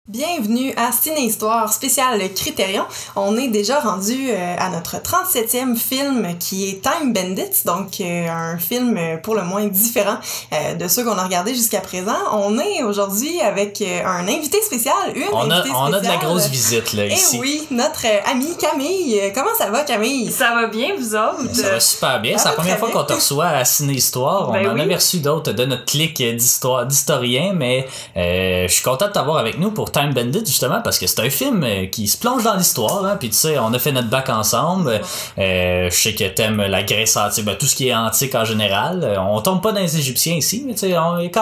Bienvenue à Ciné-Histoire spéciale Critérion. On est déjà rendu à notre 37e film qui est Time Bandits, donc un film pour le moins différent de ceux qu'on a regardés jusqu'à présent. On est aujourd'hui avec un invité spécial, On a de la grosse visite là ici. Et oui, notre amie Camille. Comment ça va, Camille? Ça va bien, vous autres? Ça va super bien. C'est la première fois qu'on te reçoit à Ciné-Histoire. Ben on en oui. avait reçu d'autres de notre clique d'historiens, mais je suis content de t'avoir avec nous pour Time Bandit, justement, parce que c'est un film qui se plonge dans l'histoire, hein, puis tu sais, on a fait notre bac ensemble. Je sais que t'aimes la Grèce antique, tout ce qui est antique en général. On tombe pas dans les Égyptiens ici, mais tu sais,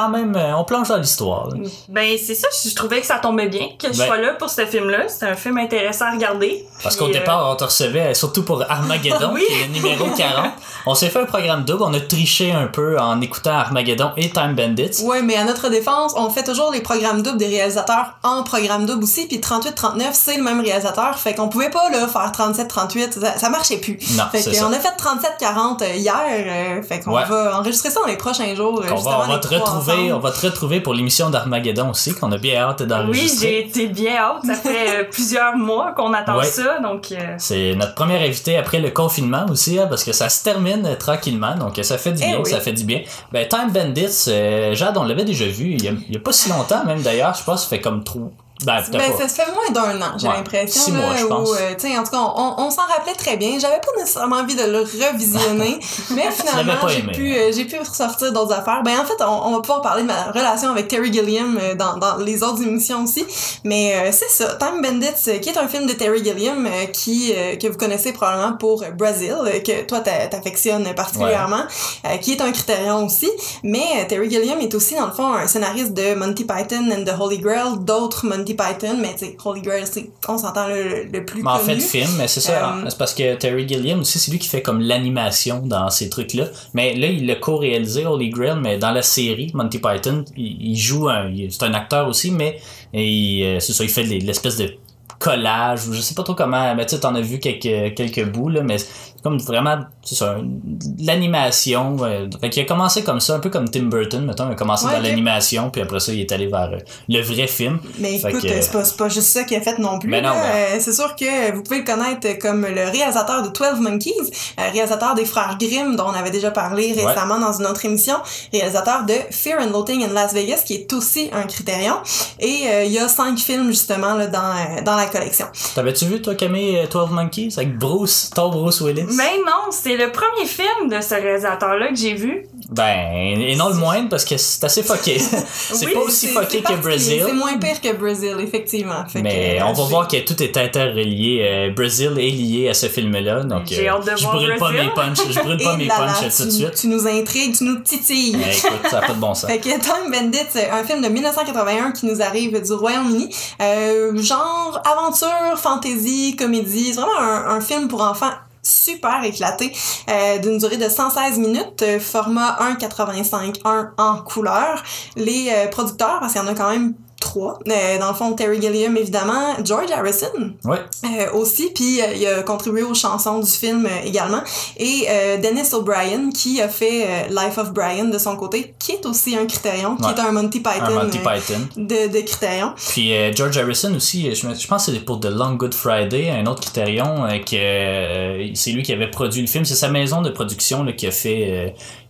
on plonge dans l'histoire. Là. Ben, c'est ça, je trouvais que ça tombait bien que je sois là pour ce film-là. C'est un film intéressant à regarder. Parce qu'au départ, on te recevait surtout pour Armageddon, Oui. qui est le numéro 40. On s'est fait un programme double, on a triché un peu en écoutant Armageddon et Time Bandits. Ouais, mais à notre défense, on fait toujours les programmes doubles des réalisateurs en programme double aussi, puis 38-39, c'est le même réalisateur, fait qu'on pouvait pas là faire 37-38, ça marchait plus. Non, fait c'est qu'on ça. a fait 37-40 hier, fait qu'on va enregistrer ça dans les prochains jours. On va te retrouver pour l'émission d'Armageddon aussi, qu'on a bien hâte d'enregistrer. Oui, j'ai été bien hâte. Ça fait plusieurs mois qu'on attend Ouais. ça, donc... C'est notre premier invité après le confinement aussi, hein, parce que ça se termine tranquillement, donc ça fait du bien, oui. ça fait du bien. Ben, Time Bandits, Jade, on l'avait déjà vu il y a pas si longtemps même d'ailleurs, je pense que ça fait comme trop... Ben, ça se fait moins d'un an, j'ai l'impression. 6 mois, je pense. Tu sais, en tout cas, on s'en rappelait très bien. J'avais pas nécessairement envie de le revisionner, mais finalement, pas j'ai pu ressortir d'autres affaires. Ben, en fait, on va pouvoir parler de ma relation avec Terry Gilliam dans les autres émissions aussi. Mais c'est ça, Time Bandits, qui est un film de Terry Gilliam que vous connaissez probablement pour Brazil, que toi t'affectionnes particulièrement, qui est un Critérion aussi. Mais Terry Gilliam est aussi, dans le fond, un scénariste de Monty Python and the Holy Grail, d'autres Monty Python, mais tu sais, Holy Grail, on s'entend le plus mais en connu. fait, film, mais c'est ça. C'est parce que Terry Gilliam aussi, c'est lui qui fait comme l'animation dans ces trucs-là. Mais là, il l'a co-réalisé, Holy Grail, mais dans la série Monty Python, il joue c'est un acteur aussi, mais c'est ça, il fait l'espèce de collage, ou je sais pas trop comment, mais tu sais, t'en as vu quelques bouts, là, mais c'est comme vraiment, c'est ça, l'animation. Fait qu'il a commencé comme ça, un peu comme Tim Burton, mettons, il a commencé dans l'animation, puis après ça, il est allé vers le vrai film. Mais fait écoute, c'est pas juste ça qu'il a fait non plus. Mais non, c'est sûr que vous pouvez le connaître comme le réalisateur de 12 Monkeys, réalisateur des Frères Grimm, dont on avait déjà parlé récemment dans une autre émission, réalisateur de Fear and Loathing in Las Vegas, qui est aussi un Critérion. Et il y a 5 films, justement, là, dans la collection. T'avais-tu vu, toi, Camille, 12 Monkeys, avec ton Bruce Willis? Mais non, c'est le premier film de ce réalisateur-là que j'ai vu. Ben, et non le moindre, parce que c'est assez fucké. C'est Oui, pas aussi fucké que Brazil. C'est moins pire que Brazil, effectivement. Fait mais on va voir que tout est interrelié. Brazil est lié à ce film-là, donc J'ai hâte de je voir brûle pas Brazil. mes punchs. Je brûle pas mes punchs tout de suite. Tu nous intrigues, tu nous titilles. Mais écoute, ça a pas de bon sens. Fait que Time Bandits, un film de 1981 qui nous arrive du Royaume-Uni, genre aventure, fantasy, comédie, c'est vraiment un film pour enfants super éclaté, d'une durée de 116 minutes, format 1.85.1 en couleur. Les producteurs, parce qu'il y en a quand même 3. Dans le fond, Terry Gilliam, évidemment, George Harrison Ouais. aussi, puis il a contribué aux chansons du film également, et Dennis O'Brien, qui a fait Life of Brian de son côté, qui est aussi un Critérion, qui est un Monty Python, de Critérion. Puis George Harrison aussi, je pense que c'est pour The Long Good Friday, un autre Critérion, que c'est lui qui avait produit le film. C'est sa maison de production là, qui a fait...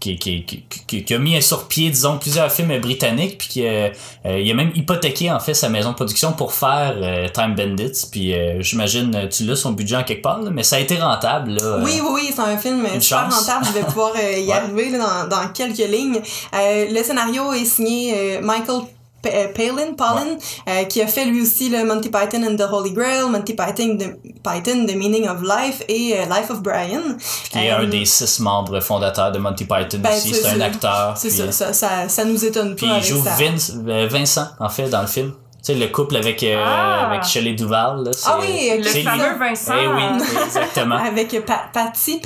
qui a mis sur pied, disons, plusieurs films britanniques, puis il a même hypothéqué en fait sa maison de production pour faire Time Bandits, puis j'imagine tu l'as son budget en quelque part, là, mais ça a été rentable là, oui, c'est un film super rentable. Je vais pouvoir y arriver là, dans quelques lignes. Le scénario est signé Michael Palin, qui a fait lui aussi le Monty Python and the Holy Grail, Monty Python, The Meaning of Life et Life of Brian. Qui est un des 6 membres fondateurs de Monty Python aussi, c'est un acteur. C'est puis, ça nous étonne pas. Puis il joue Vincent, en fait, dans le film. Tu sais, le couple avec Shelley Duvall. Là, oui, le fameux Vincent. Eh oui, exactement. Avec Pansy,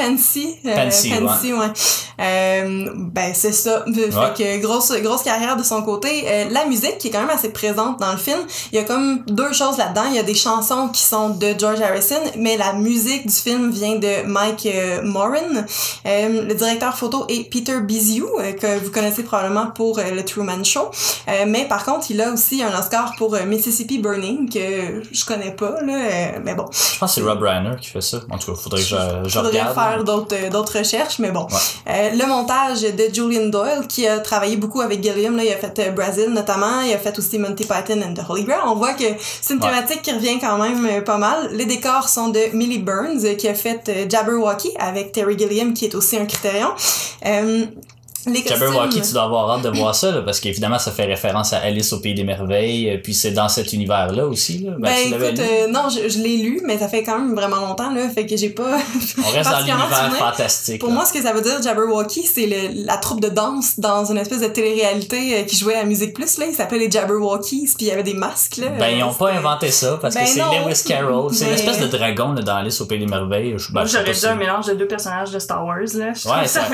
ouais. Ben, c'est ça. Fait que grosse carrière de son côté. La musique, qui est quand même assez présente dans le film, il y a comme 2 choses là-dedans. Il y a des chansons qui sont de George Harrison, mais la musique du film vient de Mike Moran. Le directeur photo est Peter Biziou, que vous connaissez probablement pour le Truman Show. Mais par contre, il a aussi un Oscar pour pour Mississippi Burning, que je connais pas, là, mais bon. Je pense que c'est Rob Reiner qui fait ça. En tout cas, faudrait que je faudrait regarde. Faire d'autres recherches, mais bon. Ouais. Le montage de Julian Doyle, qui a travaillé beaucoup avec Gilliam, là, il a fait Brazil notamment, il a fait aussi Monty Python and the Holy Grail. On voit que c'est une thématique qui revient quand même pas mal. Les décors sont de Millie Burns, qui a fait Jabberwocky avec Terry Gilliam, qui est aussi un Criterion. Jabberwocky, tu dois avoir hâte de voir ça, là, parce qu'évidemment, ça fait référence à Alice au Pays des Merveilles, puis c'est dans cet univers-là aussi. Là. Écoute, non, je l'ai lu, mais ça fait quand même vraiment longtemps, là, fait que j'ai pas... On reste dans l'univers fantastique. Pour moi, ce que ça veut dire, Jabberwocky, c'est la troupe de danse dans une espèce de télé-réalité qui jouait à Musique Plus, là, il s'appelait les Jabberwockies, puis il y avait des masques, là. Ils ont pas inventé ça, parce que c'est Lewis Carroll. C'est une espèce de dragon, là, dans Alice au Pays des Merveilles. J'aurais dit un mélange de deux personnages de Star Wars, là. Ça sonne ça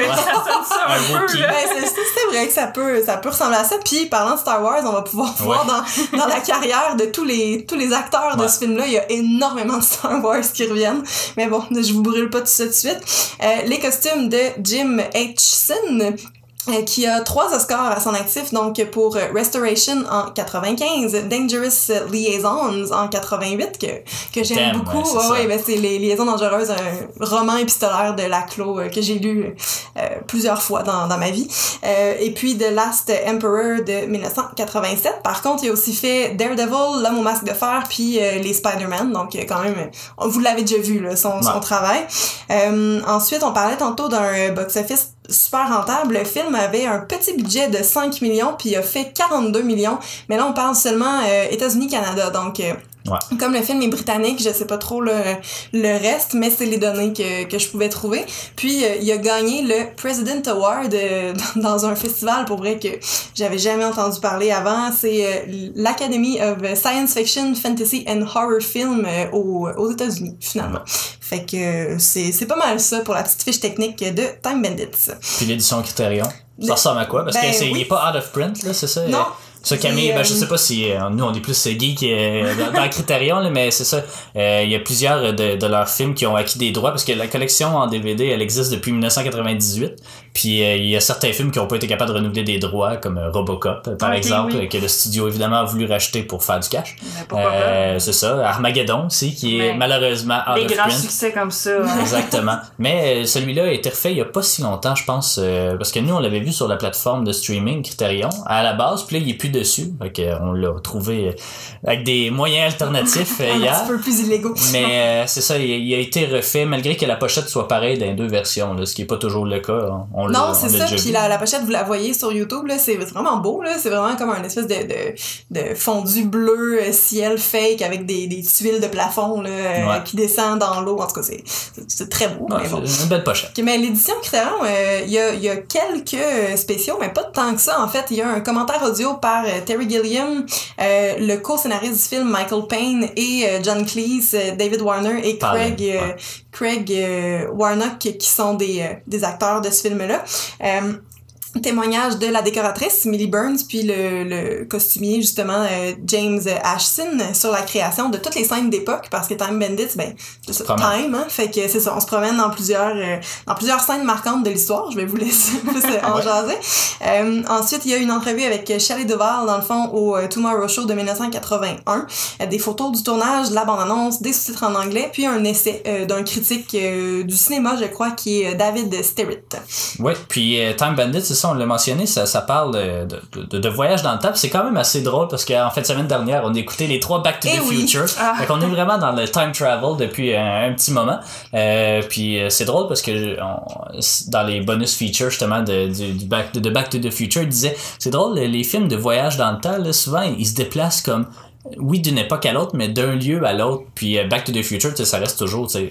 un peu. C'est vrai que ça peut ressembler à ça. Puis parlant de Star Wars, on va pouvoir voir dans la carrière de tous les acteurs de ce film-là, il y a énormément de Star Wars qui reviennent. Mais bon, je vous brûle pas tout ça de suite. Les costumes de Jim Henson, qui a 3 Oscars à son actif, donc pour Restoration en 95, Dangerous Liaisons en 88, que j'aime beaucoup. C'est les Liaisons dangereuses, un roman épistolaire de Laclos que j'ai lu plusieurs fois dans ma vie. Et puis The Last Emperor de 1987. Par contre, il a aussi fait Daredevil, L'homme au masque de fer, puis les Spider-Man, donc quand même, vous l'avez déjà vu, là, son travail. Ensuite, on parlait tantôt d'un box-office super rentable. Le film avait un petit budget de 5 millions puis il a fait 42 millions. Mais là, on parle seulement États-Unis-Canada. Donc, comme le film est britannique, je sais pas trop le reste, mais c'est les données que je pouvais trouver. Puis, il a gagné le President Award dans un festival, pour vrai, que j'avais jamais entendu parler avant. C'est l'Academy of Science Fiction, Fantasy and Horror Film aux États-Unis, finalement. Fait que c'est pas mal ça pour la petite fiche technique de Time Bandits. Puis l'édition Criterion, ça ressemble à quoi? Parce que il est pas out of print, là, c'est ça? Non. Ça, Camille, je sais pas si nous on est plus geek dans Criterion, là, mais c'est ça. Il y a plusieurs de leurs films qui ont acquis des droits parce que la collection en DVD, elle existe depuis 1998. Puis il y a certains films qui ont pas été capables de renouveler des droits, comme Robocop, par exemple, que le studio évidemment a voulu racheter pour faire du cash. C'est ça. Armageddon aussi, qui est malheureusement out of print. Des grands succès comme ça. Hein. Exactement. Mais celui-là a été refait il y a pas si longtemps, je pense, parce que nous on l'avait vu sur la plateforme de streaming Criterion à la base, puis là il est plus dessus. Fait on l'a trouvé avec des moyens alternatifs hier. Un petit peu plus illégaux. Mais c'est ça, il a été refait malgré que la pochette soit pareille dans les deux versions, là, ce qui est pas toujours le cas. Non, c'est ça. Puis la pochette, vous la voyez sur YouTube, là, c'est vraiment beau, là. C'est vraiment comme un espèce de fondu bleu, ciel fake avec des tuiles de plafond, là, qui descendent dans l'eau. En tout cas, c'est très beau. Ouais, mais bon. C'est une belle pochette. Okay, mais l'édition Criterion, il y a quelques spéciaux, mais pas tant que ça. En fait, il y a un commentaire audio par Terry Gilliam, le co-scénariste du film Michael Payne et John Cleese, David Warner et Craig Warnock, qui sont des acteurs de ce film-là. Témoignage de la décoratrice Millie Burns puis le costumier justement James Ashton sur la création de toutes les scènes d'époque, parce que Time Bandits, c'est ça, Time, hein, fait que c'est ça, on se promène dans plusieurs scènes marquantes de l'histoire. Je vais vous laisser en jaser. Ensuite, il y a une entrevue avec Shelley Duvall dans le fond au Tomorrow Show de 1981, des photos du tournage, de la bande-annonce, des sous-titres en anglais, puis un essai d'un critique du cinéma, je crois, qui est David Sterritt. Ouais, puis Time Bandits, c'est ça, on l'a mentionné, ça parle de voyage dans le temps. C'est quand même assez drôle parce qu'en fait, semaine dernière, on a écouté les 3 Back to the Future. Fait qu'on est vraiment dans le time travel depuis un petit moment. Puis c'est drôle parce que dans les bonus features justement de Back to the Future, il disait, c'est drôle, les films de voyage dans le temps, là, souvent, ils se déplacent comme d'une époque à l'autre, mais d'un lieu à l'autre. Puis Back to the Future, ça reste toujours, tu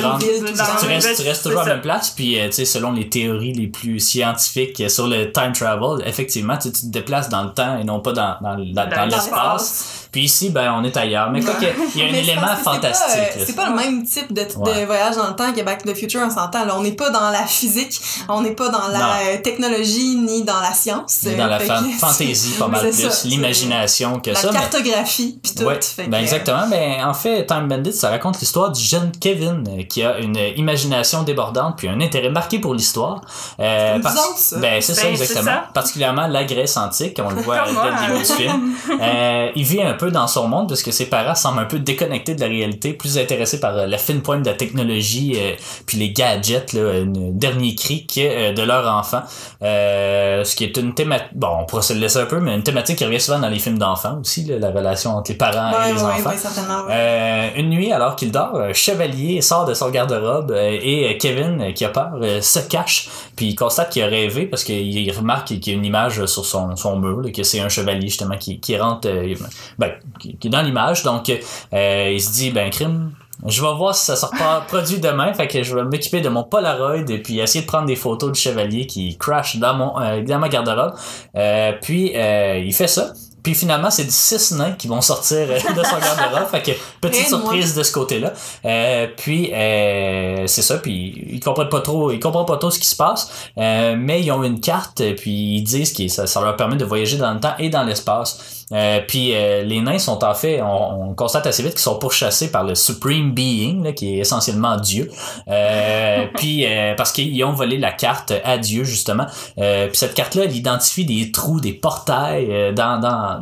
restes toujours à la même place. Puis selon les théories les plus scientifiques sur le time travel, effectivement, tu te déplaces dans le temps et non pas dans l'espace. Puis ici, on est ailleurs. Mais quoi il y a un élément fantastique. C'est pas le même type de voyage dans le temps que Back to the Future, on s'entend. Là, on n'est pas dans la physique, on n'est pas dans la technologie, ni dans la science. Mais dans la fantaisie, pas mal plus. L'imagination que ça. La cartographie défis pis tout. Ouais, Fait ben que, exactement. Ben, en fait, Time Bandit, ça raconte l'histoire du jeune Kevin qui a une imagination débordante puis un intérêt marqué pour l'histoire. ça. Ben, c'est ça, exactement. Ça. Particulièrement la Grèce antique, on le voit dès le début du film. Il vit un peu dans son monde parce que ses parents semblent un peu déconnectés de la réalité, plus intéressés par la fine pointe de la technologie puis les gadgets, là, un dernier cri que de leur enfant. Ce qui est une thématique, bon, on pourrait se le laisser un peu, mais une thématique qui revient souvent dans les films d'enfants aussi, là, la relation entre les parents et les enfants. Certainement, une nuit, alors qu'il dort, un chevalier sort de son garde-robe et Kevin, qui a peur, se cache, puis il constate qu'il a rêvé parce qu'il remarque qu'il y a une image sur son mur, là, que c'est un chevalier justement qui rentre, qui est dans l'image, donc il se dit, crime, je vais voir si ça sort pas produit demain, fait que je vais m'occuper de mon Polaroid et puis essayer de prendre des photos du chevalier qui crash dans ma garde-robe. Puis il fait ça. Puis finalement, c'est 6 nains qui vont sortir de son garde-robe. Fait que petite surprise de ce côté-là. Puis c'est ça. Puis ils comprennent pas trop ce qui se passe. Mais ils ont une carte. Puis ils disent que ça leur permet de voyager dans le temps et dans l'espace. Puis les nains sont en fait, on constate assez vite qu'ils sont pourchassés par le Supreme Being, là, qui est essentiellement Dieu. Puis parce qu'ils ont volé la carte à Dieu justement. Puis cette carte-là, elle identifie des trous, des portails dans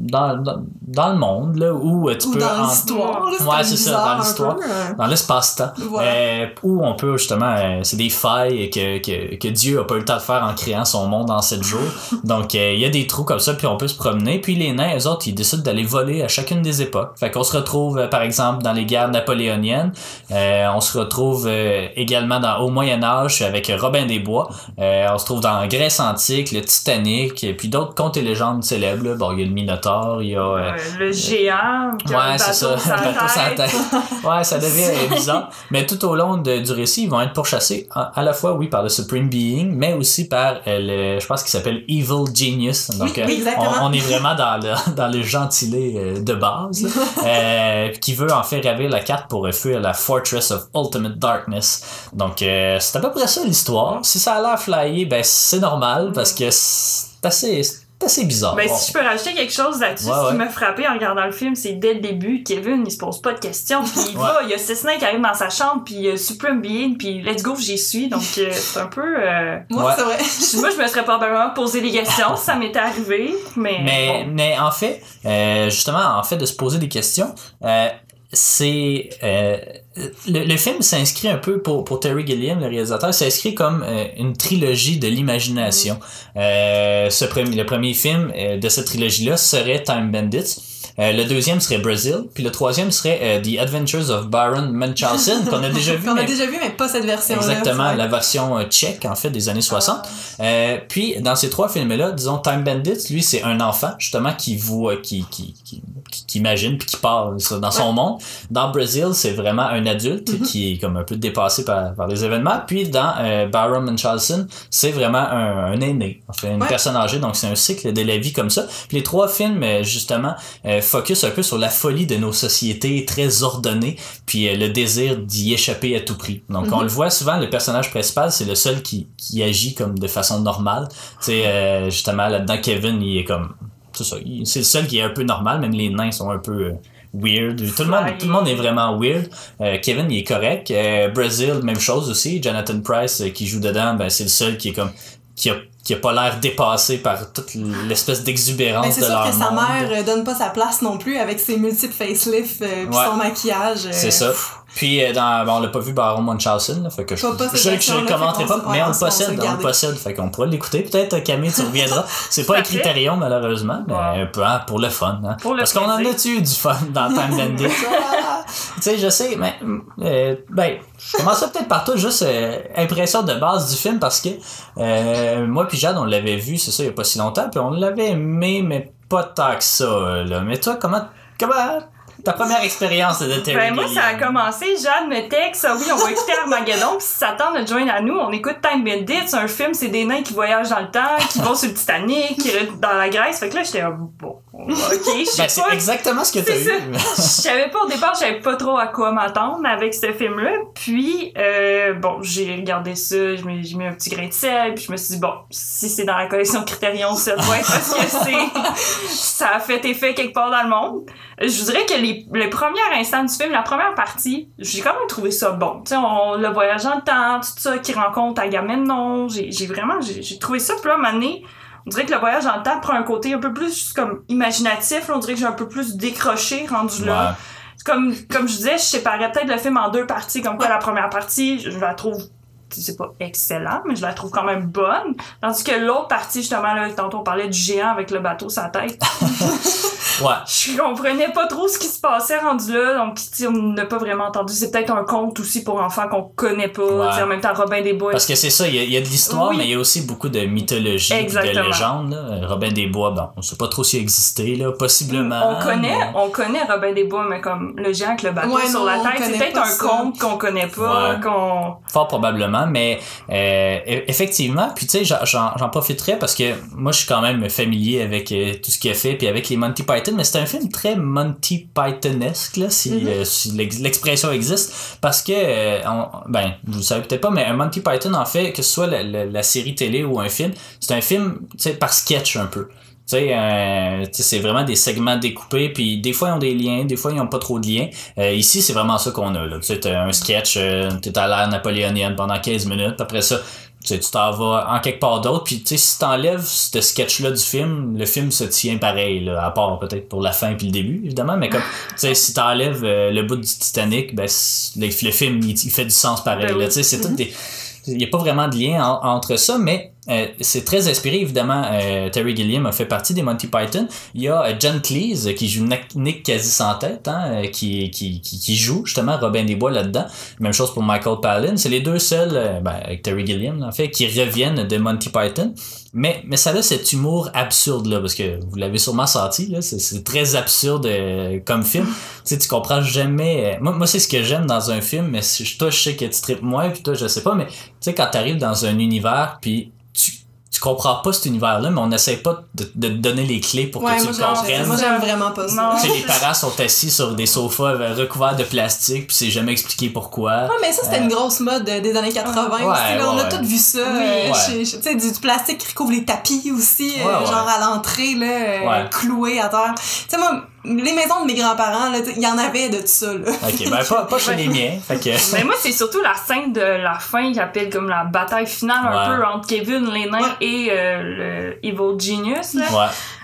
le monde là où tu peux dans l'histoire. Ouais, c'est ça, dans l'histoire, dans l'espace-temps. Voilà. Où on peut justement, c'est des failles que Dieu a pas eu le temps de faire en créant son monde en 7 jours. Donc il y a des trous comme ça, puis on peut se promener. Puis les nains, eux autres, ils décident d'aller voler à chacune des époques. Fait qu'on se retrouve, par exemple, dans les guerres napoléoniennes. On se retrouve également au Moyen-Âge avec Robin des Bois. On se trouve dans la Grèce antique, le Titanic, et puis d'autres contes et légendes célèbres. Là. Bon, il y a le Minotaure, il y a... le géant, ouais, c'est ça, le bateau sans tête. Ouais, ça devient bizarre. Mais tout au long du récit, ils vont être pourchassés à la fois, oui, par le Supreme Being, mais aussi par je pense qu'il s'appelle Evil Genius. Donc, oui, on est vraiment dans le gentilé de base, qui veut en fait ravir la carte pour fuir la Fortress of Ultimate Darkness. Donc, c'est à peu près ça l'histoire. Si ça a l'air flyé, c'est normal parce que c'est assez bizarre. Si je peux rajouter quelque chose là-dessus, ce qui m'a frappé en regardant le film, c'est dès le début, Kevin, il se pose pas de questions, puis il y a 6 nains qui arrivent dans sa chambre, puis Supreme Being, puis let's go, j'y suis, donc c'est un peu... c'est vrai. Moi, je me serais probablement posé des questions si ça m'était arrivé, mais en fait, justement, de se poser des questions, c'est... le film s'inscrit un peu pour Terry Gilliam, le réalisateur, s'inscrit comme une trilogie de l'imagination. Le premier film de cette trilogie-là serait Time Bandits. Le deuxième serait Brazil, puis le troisième serait The Adventures of Baron Munchausen, qu'on a déjà vu. Qu'on a déjà vu, mais pas cette version-là. Exactement, la version tchèque, en fait, des années 60. Puis, dans ces 3 films-là, disons, Time Bandits, lui, c'est un enfant, justement, qui voit, qui imagine, puis qui parle dans son monde. Dans Brazil, c'est vraiment un adulte qui est comme un peu dépassé par les événements. Puis, dans Baron Munchausen, c'est vraiment un aîné, en fait, une personne âgée. Donc, c'est un cycle de la vie comme ça. Puis, les 3 films, justement, focus un peu sur la folie de nos sociétés très ordonnées, puis le désir d'y échapper à tout prix. Donc on le voit souvent, le personnage principal, c'est le seul qui agit comme de façon normale. Tu sais, justement là-dedans, Kevin, il est comme, c'est ça, c'est le seul qui est un peu normal, même les nains sont un peu weird. Tout le monde est vraiment weird. Kevin, il est correct. Brazil, même chose aussi. Jonathan Pryce qui joue dedans, c'est le seul qui est comme qui a pas l'air dépassé par toute l'espèce d'exubérance de leur monde. C'est sûr que sa mère donne pas sa place non plus avec ses multiples facelifts pis son maquillage. C'est ça. Puis on l'a pas vu Baron Munchausen, là, fait que je le commenterai pas, mais on le possède, fait qu'on pourra l'écouter. Peut-être Camille, tu reviendras. C'est pas un critérium malheureusement, mais pour le fun, hein. Parce qu'on en a eu du fun dans Time Bandits. Tu sais, je sais, mais je commencerai peut-être par toi, juste impression de base du film, parce que moi puis Jade, on l'avait vu, c'est ça, il y a pas si longtemps, puis on l'avait aimé, mais pas tant que ça, là. Mais toi, comment ta première expérience de Terry Gilliam? Moi, ça a commencé, Jade me texte, oui, on va écouter Armageddon, pis si ça tente de joindre à nous, on écoute Time Bandits, c'est un film, c'est des nains qui voyagent dans le temps, qui vont sur le Titanic, qui dans la Grèce, fait que là, j'étais bon, c'est exactement ce que t'as eu. Je savais pas au départ, je savais pas trop à quoi m'attendre avec ce film-là. Puis, j'ai regardé ça, j'ai mis un petit grain de sel, puis je me suis dit, bon, si c'est dans la collection Criterion, ça doit être parce que ça a fait effet quelque part dans le monde. Je vous dirais que le premier instant du film, la première partie, j'ai quand même trouvé ça bon. Tu sais, le voyage dans le temps, tout ça, qui rencontre Agamemnon, j'ai trouvé ça, puis là, à un moment donné, on dirait que le voyage dans le temps prend un côté un peu plus comme imaginatif. Là, on dirait que j'ai un peu plus décroché rendu là. Comme je disais, je séparais peut-être le film en 2 parties. Comme quoi, la première partie, je la trouve, c'est pas excellent, mais je la trouve quand même bonne. Tandis que l'autre partie, justement, là, tantôt on parlait du géant avec le bateau sur la tête. Je comprenais pas trop ce qui se passait rendu là, donc on n'a pas vraiment entendu. C'est peut-être un conte aussi pour enfants qu'on connaît pas. En même temps, Robin des Bois. Parce que c'est ça, il y a de l'histoire, mais il y a aussi beaucoup de mythologie, de légendes. Là. Robin des Bois, on sait pas trop s'il existait, là, possiblement. On connaît Robin des Bois, mais comme le géant avec le bateau sur la tête, c'est peut-être un conte qu'on connaît pas. Fort probablement, mais effectivement, puis tu sais, j'en profiterai parce que moi, je suis quand même familier avec tout ce qu'il a fait, puis avec les Monty Python, mais c'est un film très Monty Pythonesque, là, si l'expression existe, parce que, vous le savez peut-être pas, mais un Monty Python, en fait, que ce soit la série télé ou un film, c'est un film, tu sais, par sketch un peu. Tu sais, c'est vraiment des segments découpés, puis des fois ils ont des liens, des fois ils ont pas trop de liens. Ici, c'est vraiment ça qu'on a, là. Tu sais, t'as un sketch, t'es à l'ère napoléonienne pendant 15 minutes, après ça, tu t'en vas en quelque part d'autre, puis tu sais, si t'enlèves ce sketch-là du film, le film se tient pareil, là, à part peut-être pour la fin puis le début, évidemment, mais comme, tu sais, si t'enlèves le bout du Titanic, ben, le film, il fait du sens pareil, là, tu sais, c'est tout des... Il n'y a pas vraiment de lien entre ça, mais c'est très inspiré, évidemment. Terry Gilliam a fait partie des Monty Python. Il y a John Cleese qui joue Nick quasi sans tête, qui joue justement Robin des Bois là-dedans. Même chose pour Michael Palin. C'est les deux seuls, avec Terry Gilliam en fait, qui reviennent de Monty Python. Mais ça a cet humour absurde là, parce que vous l'avez sûrement senti là, c'est très absurde comme film. Tu comprends jamais. Moi c'est ce que j'aime dans un film, mais toi je sais que tu tripes moins, puis toi je sais pas, mais tu sais quand t'arrives dans un univers puis tu comprends pas cet univers-là, mais on n'essaie pas de te donner les clés pour que tu le comprennes. Moi, j'aime vraiment pas ça. Les parents sont assis sur des sofas recouverts de plastique, puis c'est jamais expliqué pourquoi. Ouais, mais ça, c'était une grosse mode des années 80 aussi. Là, on a tous vu ça. Tu sais, du plastique qui recouvre les tapis aussi, genre à l'entrée, là, cloué à terre. Tu sais, moi, les maisons de mes grands-parents, il y en avait de tout ça, là. Ok, pas chez les miens. Fait que... Mais moi, c'est surtout la scène de la fin qui appelle comme la bataille finale un peu entre Kevin, les nains et le Evil Genius, là.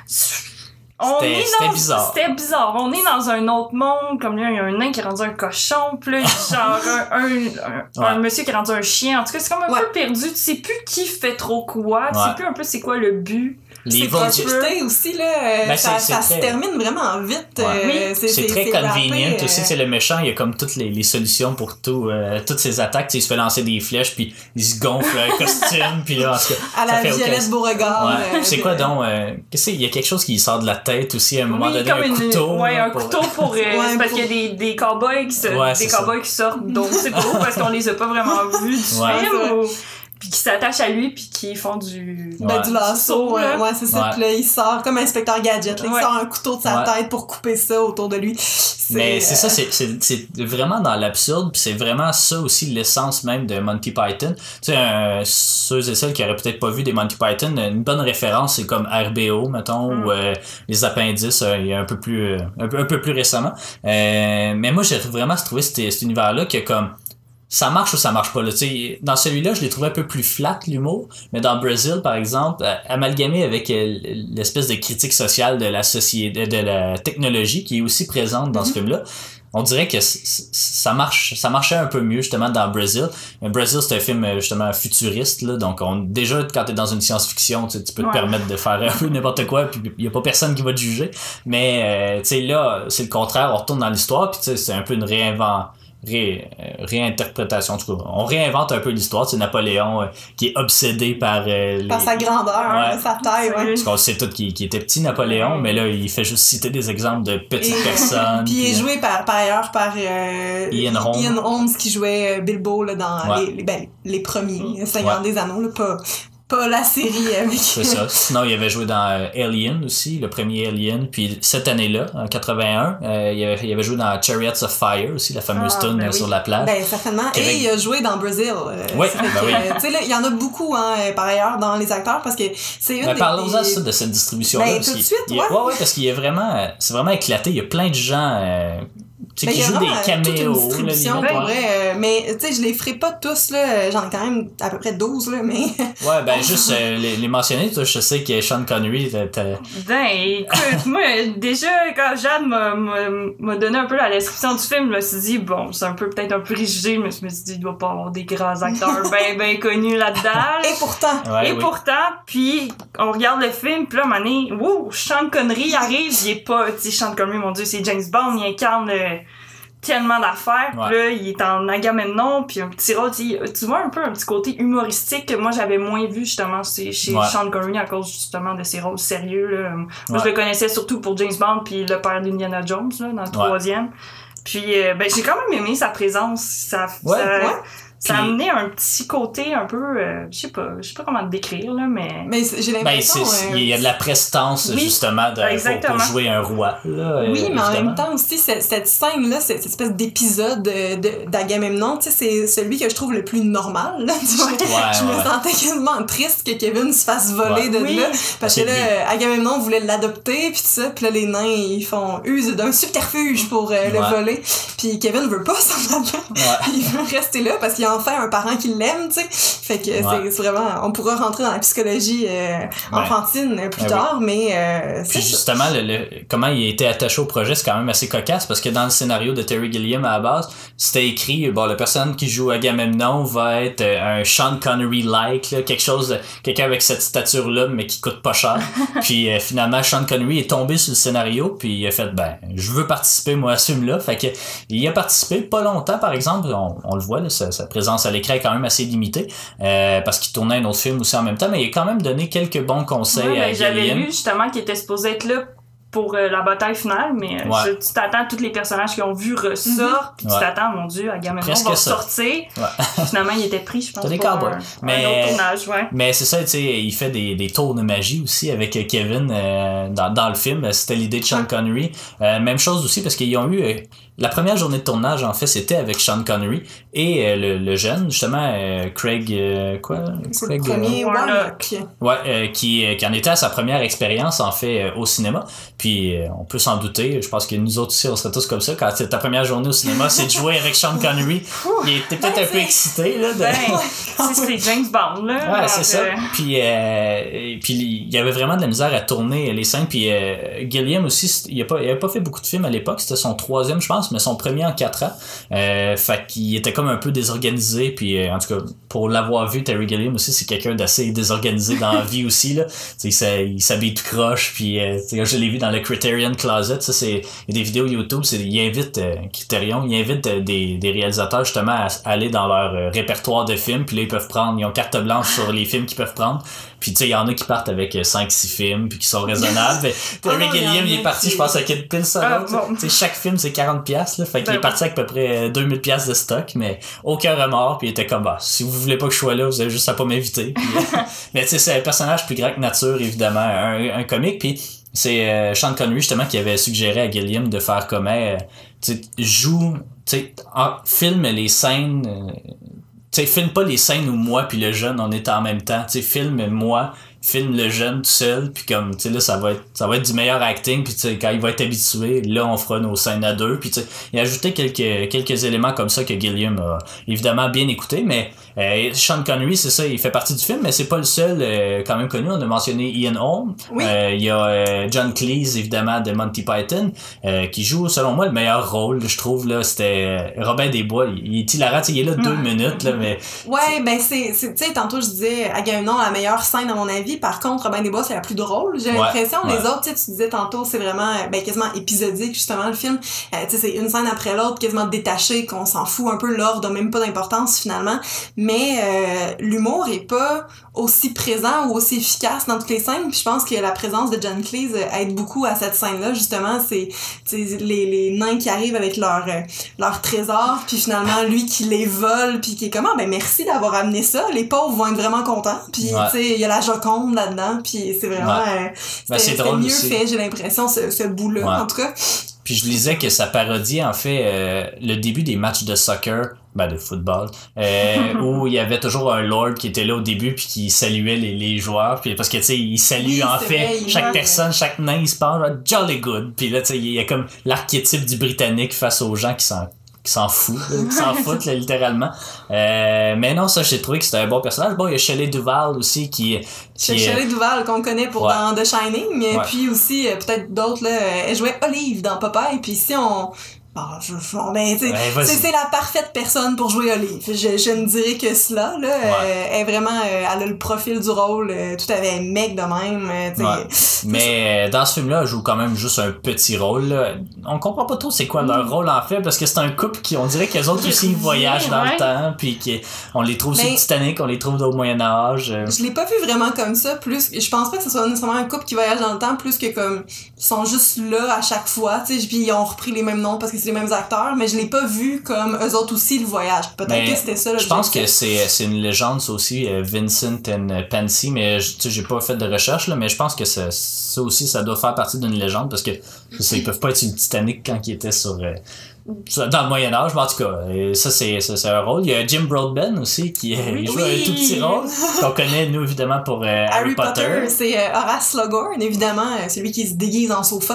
C'était bizarre. C'était bizarre. On est dans un autre monde, comme là, il y a un nain qui est rendu un cochon, puis là, genre un monsieur qui est rendu un chien. En tout cas, c'est comme un peu perdu. Tu sais plus qui fait trop quoi. Tu sais plus un peu c'est quoi le but. C'est frustré aussi, là. Ça se termine vraiment vite. C'est très convenient aussi. C'est le méchant, il y a comme toutes les solutions pour toutes ses attaques. Il se fait lancer des flèches, puis il se gonfle un costume, puis là, à la Violette Beauregard. C'est quoi donc? Il y a quelque chose qui sort de la tête aussi à un moment donné, un couteau. Un couteau pour... parce qu'il y a des cowboys qui sortent d'autres, c'est pas parce qu'on les a pas vraiment vus du film. Puis qui s'attachent à lui, puis qui font du lasso. C'est ça. Puis là, il sort comme Inspecteur Gadget. Là, il sort un couteau de sa tête pour couper ça autour de lui. Mais c'est ça, c'est vraiment dans l'absurde, puis c'est vraiment ça aussi l'essence même de Monty Python. Tu sais, ceux et celles qui auraient peut-être pas vu des Monty Python, une bonne référence, c'est comme RBO, mettons, ou les appendices, il y a un peu plus récemment. Mais moi, j'ai vraiment trouvé cet univers-là que comme ça marche ou ça marche pas là. T'sais, dans celui-là, je l'ai trouvé un peu plus flat l'humour, mais dans Brazil par exemple, amalgamé avec l'espèce de critique sociale de la société, de la technologie qui est aussi présente dans ce film-là, on dirait que ça marchait un peu mieux justement dans Brazil. Brazil, c'est un film justement futuriste là, donc déjà quand t'es dans une science-fiction, tu peux te permettre de faire un peu n'importe quoi, puis il y a pas personne qui va te juger. Mais tu sais là, c'est le contraire, on retourne dans l'histoire, puis c'est un peu une réinterprétation, en tout cas. On réinvente un peu l'histoire. C'est Napoléon qui est obsédé par sa grandeur, sa taille. Parce qu'on sait tout qu'il était petit, Napoléon, mais là, il fait juste citer des exemples de petites personnes. Puis il est joué par ailleurs par Ian Holmes qui jouait Bilbo là, dans les premiers Seigneurs des Anneaux, là, pas la série avec... C'est ça. Sinon, il avait joué dans Alien aussi, le premier Alien. Puis cette année-là, en 81, il avait joué dans Chariots of Fire aussi, la fameuse tune sur la plage. Ben, certainement. Et il a joué dans Brazil. Oui, oui. Tu sais, là, il y en a beaucoup, hein, par ailleurs, dans les acteurs, parce que c'est une parlons-en ça, de cette distribution-là. Ben, tout de suite, ouais, parce qu'il est vraiment... c'est vraiment éclaté. Il y a plein de gens... qui jouent des caméos. Toute une distribution, pour vrai. Mais, tu sais, je les ferai pas tous, là. J'en ai quand même à peu près 12, là, mais... Ouais, ben, juste les mentionner, toi, je sais que Sean Connery, Ben, écoute, moi, déjà, quand Jade m'a donné un peu la description du film, je me suis dit, bon, c'est peut-être un peu rigide, mais je me suis dit, il doit pas avoir des grands acteurs ben connus là-dedans. Et pourtant. Ouais, pourtant, puis on regarde le film, puis là, à un moment donné, wow, Sean Connery arrive, il est pas, tu sais, Sean Connery, mon Dieu, c'est James Bond, il incarne tellement d'affaires, puis là, il est en Agamemnon, puis un petit rôle, tu vois un peu un petit côté humoristique que moi j'avais moins vu justement chez Sean Connery à cause justement de ses rôles sérieux, là. Moi, je le connaissais surtout pour James Bond, puis le père d'Indiana Jones, là, dans le troisième. Puis, ben, j'ai quand même aimé sa présence, ça a amené un petit côté un peu, je sais pas comment le décrire, là, mais j'ai l'impression... il y a de la prestance, justement, pour jouer un roi, là. Oui, mais en même temps aussi, cette scène-là, cette espèce d'épisode d'Agamemnon, tu sais, c'est celui que je trouve le plus normal, là. Je me sentais quasiment triste que Kevin se fasse voler de là, parce que là, Agamemnon voulait l'adopter, puis tout ça, puis là, les nains, ils font use d'un subterfuge pour le voler, puis Kevin veut pas s'en aller. Il veut rester là, parce qu'il a enfin un parent qui l'aime, tu sais. Fait que c'est vraiment... On pourra rentrer dans la psychologie enfantine plus tard, mais... Puis justement, comment il a été attaché au projet, c'est quand même assez cocasse, parce que dans le scénario de Terry Gilliam, à la base, c'était écrit, bon, la personne qui joue Agamemnon va être un Sean Connery-like, là, quelqu'un avec cette stature-là, mais qui coûte pas cher. Puis finalement, Sean Connery est tombé sur le scénario, puis il a fait, ben, je veux participer, moi, à ce film-là. Fait que il a participé pas longtemps, par exemple, on le voit, là, sa présence à l'écran est quand même assez limitée, parce qu'il tournait un autre film aussi en même temps, mais il a quand même donné quelques bons conseils à Gilliam. J'avais lu justement qu'il était supposé être là pour la bataille finale, mais tu t'attends tous les personnages qui ont vu ressortent, puis tu t'attends, mon Dieu, Agamemnon va sortir. Finalement, il était pris, je pense, pour un autre tournage. Mais c'est ça, tu sais, il fait des tours de magie aussi avec Kevin dans le film. C'était l'idée de Sean Connery. Même chose aussi, parce qu'ils ont eu... la première journée de tournage, en fait, c'était avec Sean Connery et le jeune, justement, Craig... Craig Warnock. Qui en était à sa première expérience, en fait, au cinéma. Puis on peut s'en douter, je pense que nous autres aussi, on serait tous comme ça. Quand c'est ta première journée au cinéma, c'est de jouer avec Sean Connery. Il était peut-être un peu excité, là. C'est James Bond, là. Ouais, c'est ça. Puis il y avait vraiment de la misère à tourner les scènes. Puis Gilliam aussi, il avait pas fait beaucoup de films à l'époque. C'était son troisième, je pense, mais son premier en 4 ans. Fait qu'il était comme un peu désorganisé. Puis en tout cas, pour l'avoir vu, Terry Gilliam aussi, c'est quelqu'un d'assez désorganisé dans la vie aussi, là. Il s'habille tout croche. Puis je l'ai vu dans le Criterion Closet. Ça, il y a des vidéos YouTube. Il invite Criterion, il invite des réalisateurs justement à aller dans leur répertoire de films. Puis là, ils ont carte blanche sur les films qu'ils peuvent prendre. Puis tu sais, il y en a qui partent avec 5-6 films puis qui sont raisonnables. Terry Gilliam, il est parti, je pense, avec une pile sur l'autre. Chaque film, c'est 40$, là. Fait qu'il est parti avec à peu près 2000$ de stock, mais aucun remords. Puis il était comme, si vous voulez pas que je sois là, vous avez juste à pas m'inviter. Mais tu sais, c'est un personnage plus grand que nature, évidemment, un comique. Puis c'est Sean Connery, justement, qui avait suggéré à Gilliam de faire comme, filme les scènes... tu sais, filme pas les scènes où moi puis le jeune on est en même temps. Tu sais, filme moi, filme le jeune tout seul, puis comme tu sais là ça va être du meilleur acting, puis tu sais quand il va être habitué, là on fera nos scènes à deux, puis tu sais il a ajouté quelques éléments comme ça que Gilliam a évidemment bien écouté, mais Sean Connery, c'est ça, il fait partie du film, mais c'est pas le seul quand même connu. On a mentionné Ian Holm, il y a John Cleese évidemment de Monty Python, qui joue selon moi le meilleur rôle, je trouve là. C'était Robin des Bois, il est hilarant, il est là 2 minutes là, mais ben c'est tu sais tantôt je disais Agamemnon, la meilleure scène à mon avis, série. Par contre, Robin des Bois, c'est la plus drôle. J'ai l'impression. Les autres, tu disais tantôt, c'est vraiment quasiment épisodique, justement, le film. Tu sais, c'est une scène après l'autre, quasiment détachée, qu'on s'en fout un peu. L'ordre n'a même pas d'importance, finalement. Mais l'humour est pas aussi présent ou aussi efficace dans toutes les scènes. Puis je pense que la présence de John Cleese aide beaucoup à cette scène-là. Justement, c'est les nains qui arrivent avec leur trésor, puis finalement, lui qui les vole, puis qui est comme, merci d'avoir amené ça. Les pauvres vont être vraiment contents. Puis, tu sais, il y a la Joconde là-dedans, puis c'est vraiment... c'est drôle mieux aussi. Fait, j'ai l'impression, ce bout-là, en tout cas. Puis je lisais que ça parodiait, en fait, le début des matchs de soccer, de football, où il y avait toujours un lord qui était là au début puis qui saluait les joueurs, puis parce que tu sais il salue chaque personne, chaque nain il se parle jolly good, puis là tu sais il y a comme l'archétype du Britannique face aux gens qui s'en foutent là, littéralement. Mais non, ça j'ai trouvé que c'était un bon personnage. Bon, il y a Shelley Duvall aussi Shelley Duvall qu'on connaît pour dans The Shining, puis aussi peut-être d'autres là, elle jouait Olive dans Popeye, puis ici c'est la parfaite personne pour jouer Olive. Je ne dirais que cela, là. Elle est vraiment, elle a le profil du rôle, tout à fait mec de même, Mais dans ce film-là, elle joue quand même juste un petit rôle, là. On comprend pas trop c'est quoi leur rôle, en fait, parce que c'est un couple qui, on dirait qu'eux autres aussi voyagent dans le temps, puis on les trouve sur Titanic, on les trouve au Moyen-Âge. Je l'ai pas vu vraiment comme ça, je pense pas que ce soit nécessairement un couple qui voyage dans le temps, plus que comme, ils sont juste là à chaque fois, tu sais, puis ils ont repris les mêmes noms parce que c'est les mêmes acteurs, mais je l'ai pas vu comme eux autres aussi le voyage. Peut-être que c'était ça. Je pense que c'est une légende, ça aussi, Vincent and Pansy, mais j'ai pas fait de recherche, là, mais je pense que ça aussi, ça doit faire partie d'une légende parce que ils peuvent pas être une Titanic quand ils étaient dans le Moyen-Âge, mais en tout cas, ça c'est un rôle. Il y a Jim Broadbent aussi qui joue un tout petit rôle qu'on connaît nous évidemment pour Harry Potter. C'est Horace Slughorn, évidemment, celui qui se déguise en sofa.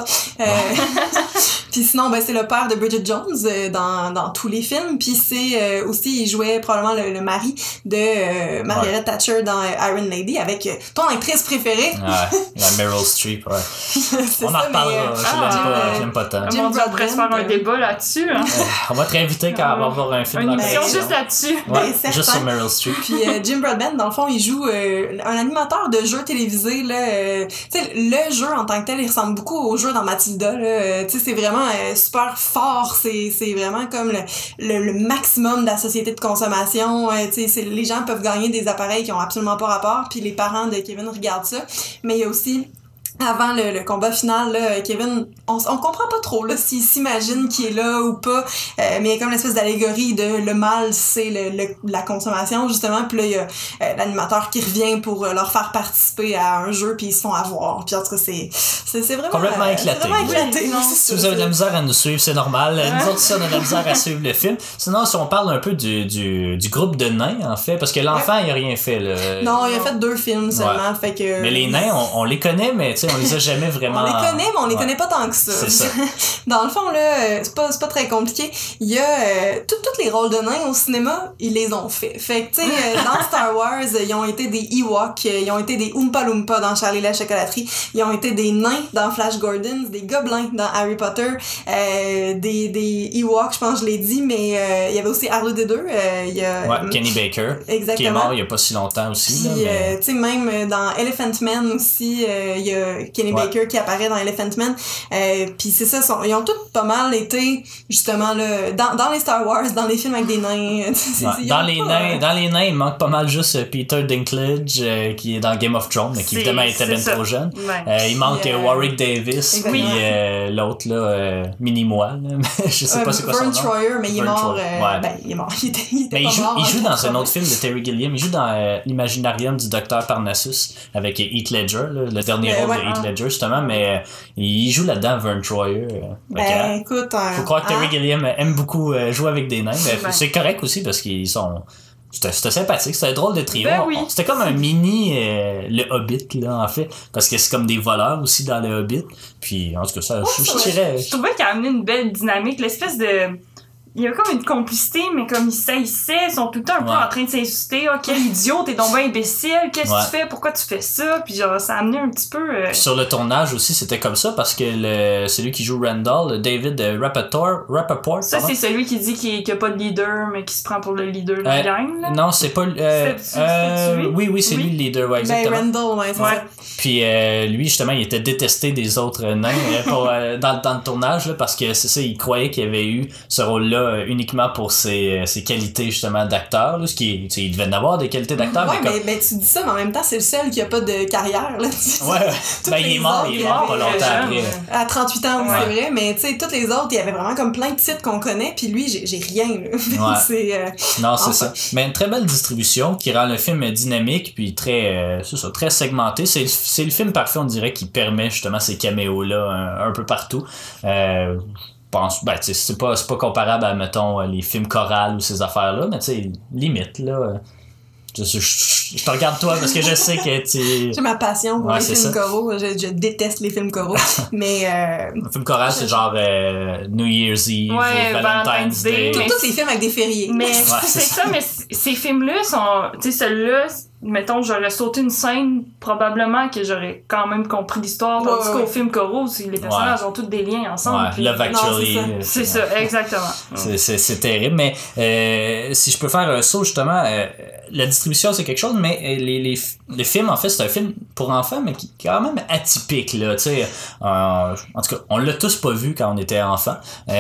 Puis sinon, c'est le père de Bridget Jones dans tous les films. Puis c'est aussi, il jouait probablement le mari de Margaret Thatcher dans Iron Lady avec ton actrice préférée. La Meryl Streep, on en reparlera, je l'aime pas tant. On pourrait se faire un débat là-dessus. On va te réinviter quand on va voir un film. Une émission juste là-dessus. Juste sur Meryl Streep. Puis Jim Broadbent, dans le fond, il joue un animateur de jeux télévisés. Tu sais, le jeu en tant que tel, il ressemble beaucoup au jeu dans Mathilda. Tu sais, c'est vraiment super fort. C'est vraiment comme le maximum de la société de consommation. Tu sais, les gens peuvent gagner des appareils qui ont absolument pas rapport. Puis les parents de Kevin regardent ça. Mais il y a aussi... Avant le combat final, là, Kevin, on comprend pas trop là s'il s'imagine qu'il est là ou pas, mais il y a comme l'espèce d'allégorie de le mal, c'est la consommation justement, puis là il y a l'animateur qui revient pour leur faire participer à un jeu, puis ils se font avoir, puis en tout cas c'est vraiment complètement éclaté. C'est vraiment éclaté. Si vous avez de la misère à nous suivre, c'est normal. Nous autres, on a de la misère à suivre le film. Sinon, si on parle un peu du groupe de nains, en fait, parce que l'enfant, il a rien fait là. Non, il a fait 2 films seulement, fait que. Mais les nains, on les connaît, mais tu sais, on les a jamais vraiment. On les connaît, mais on les connaît pas tant que ça. C'est ça. Dans le fond, là, c'est pas très compliqué. Il y a tous les rôles de nains au cinéma, ils les ont fait. Fait que, tu sais, dans Star Wars, ils ont été des Ewoks, ils ont été des Oompa Loompa dans Charlie la chocolaterie, ils ont été des nains dans Flash Gordon, des gobelins dans Harry Potter, des Ewoks, je pense que je l'ai dit, mais il y avait aussi R2D2. Il y a Kenny Baker. Exactement. Qui est mort il y a pas si longtemps aussi. Puis, mais... tu sais, même dans Elephant Man aussi, il y a Kenny Baker qui apparaît dans Elephant Man. Puis c'est ça, ils ont tous pas mal été, justement, là, dans les Star Wars, dans les films avec des nains. Dans les nains, il manque pas mal juste Peter Dinklage, qui est dans Game of Thrones, mais qui évidemment était bien trop jeune. Il manque Warwick Davis, puis l'autre, là, Mini-moi, je sais pas c'est quoi son nom. Vern Troyer, mais il est mort. Il est mort. Il était pas mort. Il joue dans un autre film de Terry Gilliam. Il joue dans l'Imaginarium du Docteur Parnassus avec Heath Ledger, là, le dernier rôle de Heath Ledger, justement, mais il joue là-dedans, Vern Troyer. Écoute, faut croire que Terry Gilliam aime beaucoup jouer avec des nains, mais c'est correct aussi parce qu'ils sont... C'était sympathique, c'était un drôle de trio. C'était comme un mini le Hobbit, là, en fait, parce que c'est comme des voleurs aussi dans le Hobbit. Puis, en tout cas, ça, je dirais... Je trouvais qu'il a amené une belle dynamique, l'espèce de il y a comme une complicité, mais comme ils saillissaient, ils sont tout le temps un peu en train de s'insulter. Oh, quel idiot, t'es donc bien imbécile, qu'est-ce que tu fais, pourquoi tu fais ça? Puis genre, ça a amené un petit peu... Sur le tournage aussi, c'était comme ça, parce que celui qui joue Randall, David Rappaport, ça, c'est celui qui dit qu'il n'y a pas de leader, mais qui se prend pour le leader de la gang, là. Non, c'est pas... c'est lui? Oui, c'est lui le leader, ouais, exactement. Randall, c'est ça. Puis lui, justement, il était détesté des autres nains dans le tournage, là, parce que c'est ça, il croyait qu'il avait eu ce rôle-là uniquement pour ses qualités, justement, d'acteur, là, ce qui est, il devait en avoir des qualités d'acteur. Mais tu dis ça, mais en même temps, c'est le seul qui a pas de carrière, là. Il est mort pas longtemps après. À 38 ans, oui, c'est vrai, mais tu sais, tous les autres, il y avait vraiment comme plein de titres qu'on connaît, puis lui, j'ai rien, là. Non, c'est ça. Mais une très belle distribution qui rend le film dynamique, puis très segmenté. C'est le film parfait, on dirait, qui permet justement ces caméos-là un peu partout. Pense, c'est pas comparable à, mettons, les films chorales ou ces affaires-là, mais tu sais, limite, là. Je te regarde toi parce que je sais que tu... J'ai ma passion pour les films choraux. Je déteste les films choraux. Mais un film choral, c'est genre New Year's Eve, Valentine's Day. Tous les films avec des fériés. Mais c'est ça, mais ces films-là sont... Tu sais, celui-là... Mettons, j'aurais sauté une scène, probablement que j'aurais quand même compris l'histoire, tandis qu'au film choraux, les personnages ont tous des liens ensemble. Puis... Love Actually. C'est ça, exactement. C'est terrible, mais si je peux faire un saut, justement, la distribution, c'est quelque chose, mais les films, en fait, c'est un film pour enfants, mais qui est quand même atypique, là, tu sais. En tout cas, on l'a tous pas vu quand on était enfant.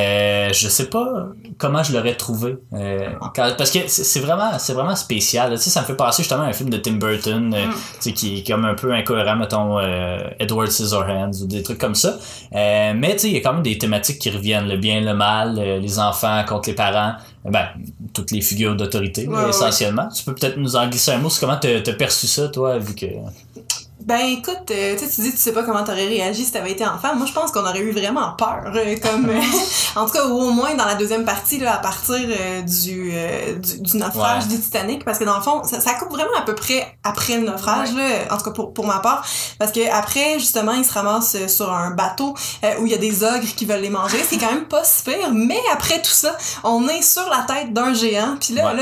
Je sais pas comment je l'aurais trouvé. Parce que c'est vraiment spécial, tu sais, ça me fait passer justement à un film de Tim Burton, tu sais, qui est comme un peu incohérent, mettons, Edward Scissorhands ou des trucs comme ça. Mais tu sais, il y a quand même des thématiques qui reviennent, le bien, le mal, les enfants contre les parents, toutes les figures d'autorité, essentiellement. Tu peux peut-être nous en glisser un mot sur comment t'as perçu ça, toi, vu que... Ben écoute, tu dis tu sais pas comment t'aurais réagi si t'avais été enfant. Moi je pense qu'on aurait eu vraiment peur, en tout cas, ou au moins dans la deuxième partie, là, à partir du naufrage du Titanic, parce que dans le fond, ça coupe vraiment à peu près après le naufrage, là, en tout cas pour ma part, parce que après justement ils se ramassent sur un bateau où il y a des ogres qui veulent les manger, c'est quand même pas si pire, mais après tout ça, on est sur la tête d'un géant, puis là,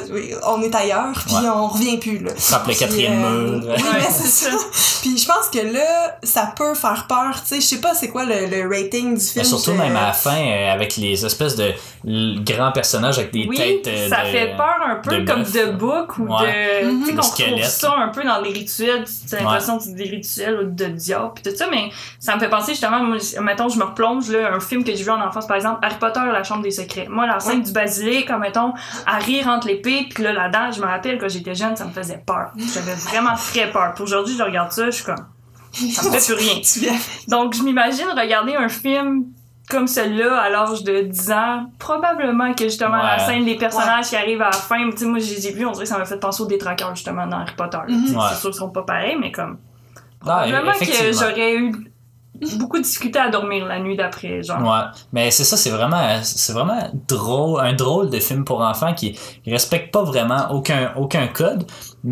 on est ailleurs, puis on revient plus, là. Frappe le quatrième mur. Oui, mais c'est ça. Puis je pense que là, ça peut faire peur, tu sais, je sais pas c'est quoi le rating du film. Mais surtout même à la fin, avec les espèces de grands personnages avec des têtes ça fait peur un peu comme The Book ou de... Tu sais, qu'on retrouve ça un peu dans les rituels, tu as l'impression que c'est des rituels de diable pis tout ça, mais ça me fait penser justement, moi, mettons, je me replonge, là, un film que j'ai vu en enfance, par exemple, Harry Potter, la chambre des secrets. Moi, la scène du basilic, comme mettons, Harry rentre l'épée, pis là, là-dedans, je me rappelle, quand j'étais jeune, ça me faisait peur. J'avais vraiment très peur. Pour aujourd'hui, je regarde ça, je suis comme... Ça me fait plus rien. Donc, je m'imagine regarder un film comme celui-là à l'âge de 10 ans. Probablement que, justement, la scène des personnages qui arrivent à la fin, tu sais, moi, j'ai vu, on dirait que ça m'a fait penser aux détraqueurs, justement, dans Harry Potter. C'est sûr qu'ils sont pas pareils, mais comme... Probablement que j'aurais eu beaucoup discuté à dormir la nuit d'après, genre. Ouais, mais c'est ça, c'est vraiment drôle, un drôle de film pour enfants qui respecte pas vraiment aucun code,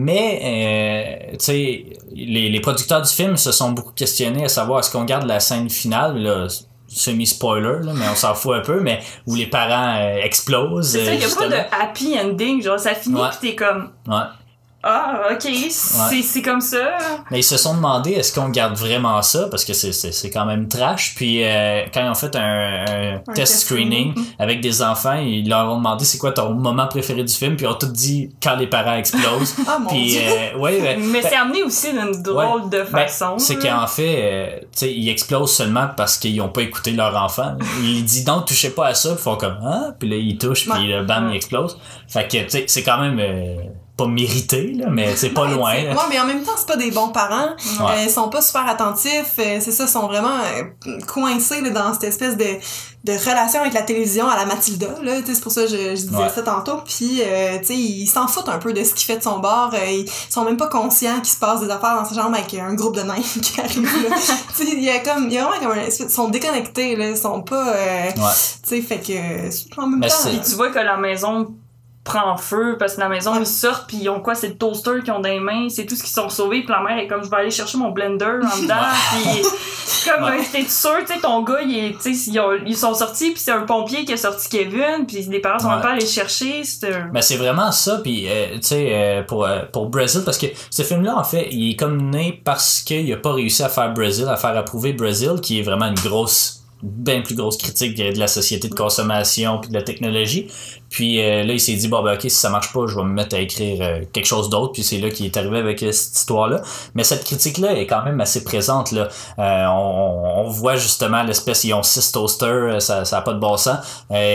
mais tu sais, les producteurs du film se sont beaucoup questionnés à savoir est-ce qu'on garde la scène finale, là, semi-spoiler, là, mais on s'en fout un peu, mais où les parents explosent. C'est ça, il y a pas de happy ending, genre ça finit pis t'es comme... Ah, ok, c'est comme ça. Mais ils se sont demandé est-ce qu'on garde vraiment ça, parce que c'est quand même trash. Puis quand ils ont fait un test screening avec des enfants, ils leur ont demandé c'est quoi ton moment préféré du film, puis ils ont tout dit quand les parents explosent. Ah mon Dieu. Mais c'est amené aussi d'une drôle de façon. C'est qu'en fait, tu sais, ils explosent seulement parce qu'ils ont pas écouté leur enfant. Ils disent non, touchez pas à ça, puis ils font comme puis là ils touchent, puis bam, ils explosent. Fait que tu sais, c'est quand même pas mérité, là, mais c'est pas loin. Ouais, mais en même temps, c'est pas des bons parents. Ils sont pas super attentifs. C'est ça, ils sont vraiment coincés là, dans cette espèce de relation avec la télévision à la Mathilda. Là, c'est pour ça que je disais ça tantôt. Puis, ils s'en foutent un peu de ce qu'il fait de son bord. Ils sont même pas conscients qu'il se passe des affaires dans sa chambre avec un groupe de nains qui arrive là. Il y a vraiment comme ils sont déconnectés. Là, ils sont pas... fait que... En même temps... Puis tu vois que la maison prend feu parce que la maison ils sortent puis ils ont quoi, c'est le toaster qu'ils ont dans les mains, c'est tout ce qu'ils sont sauvés, puis la mère est comme je vais aller chercher mon blender en dedans puis comme t'es sûr, tu sais, ton gars ils sont sortis puis c'est un pompier qui a sorti Kevin puis les parents sont même pas allés chercher. Ben c'est vraiment ça, puis tu sais pour Brazil, parce que ce film là en fait il est comme né parce qu'il a pas réussi à faire Brazil, à faire approuver Brazil, qui est vraiment une bien plus grosse critique de la société de consommation puis de la technologie. Puis là, il s'est dit, bon, ben ok, si ça marche pas, je vais me mettre à écrire quelque chose d'autre. Puis c'est là qu'il est arrivé avec cette histoire-là. Mais cette critique-là est quand même assez présente, là. On voit justement l'espèce, ils ont 6 toasters, ça a pas de bon sens.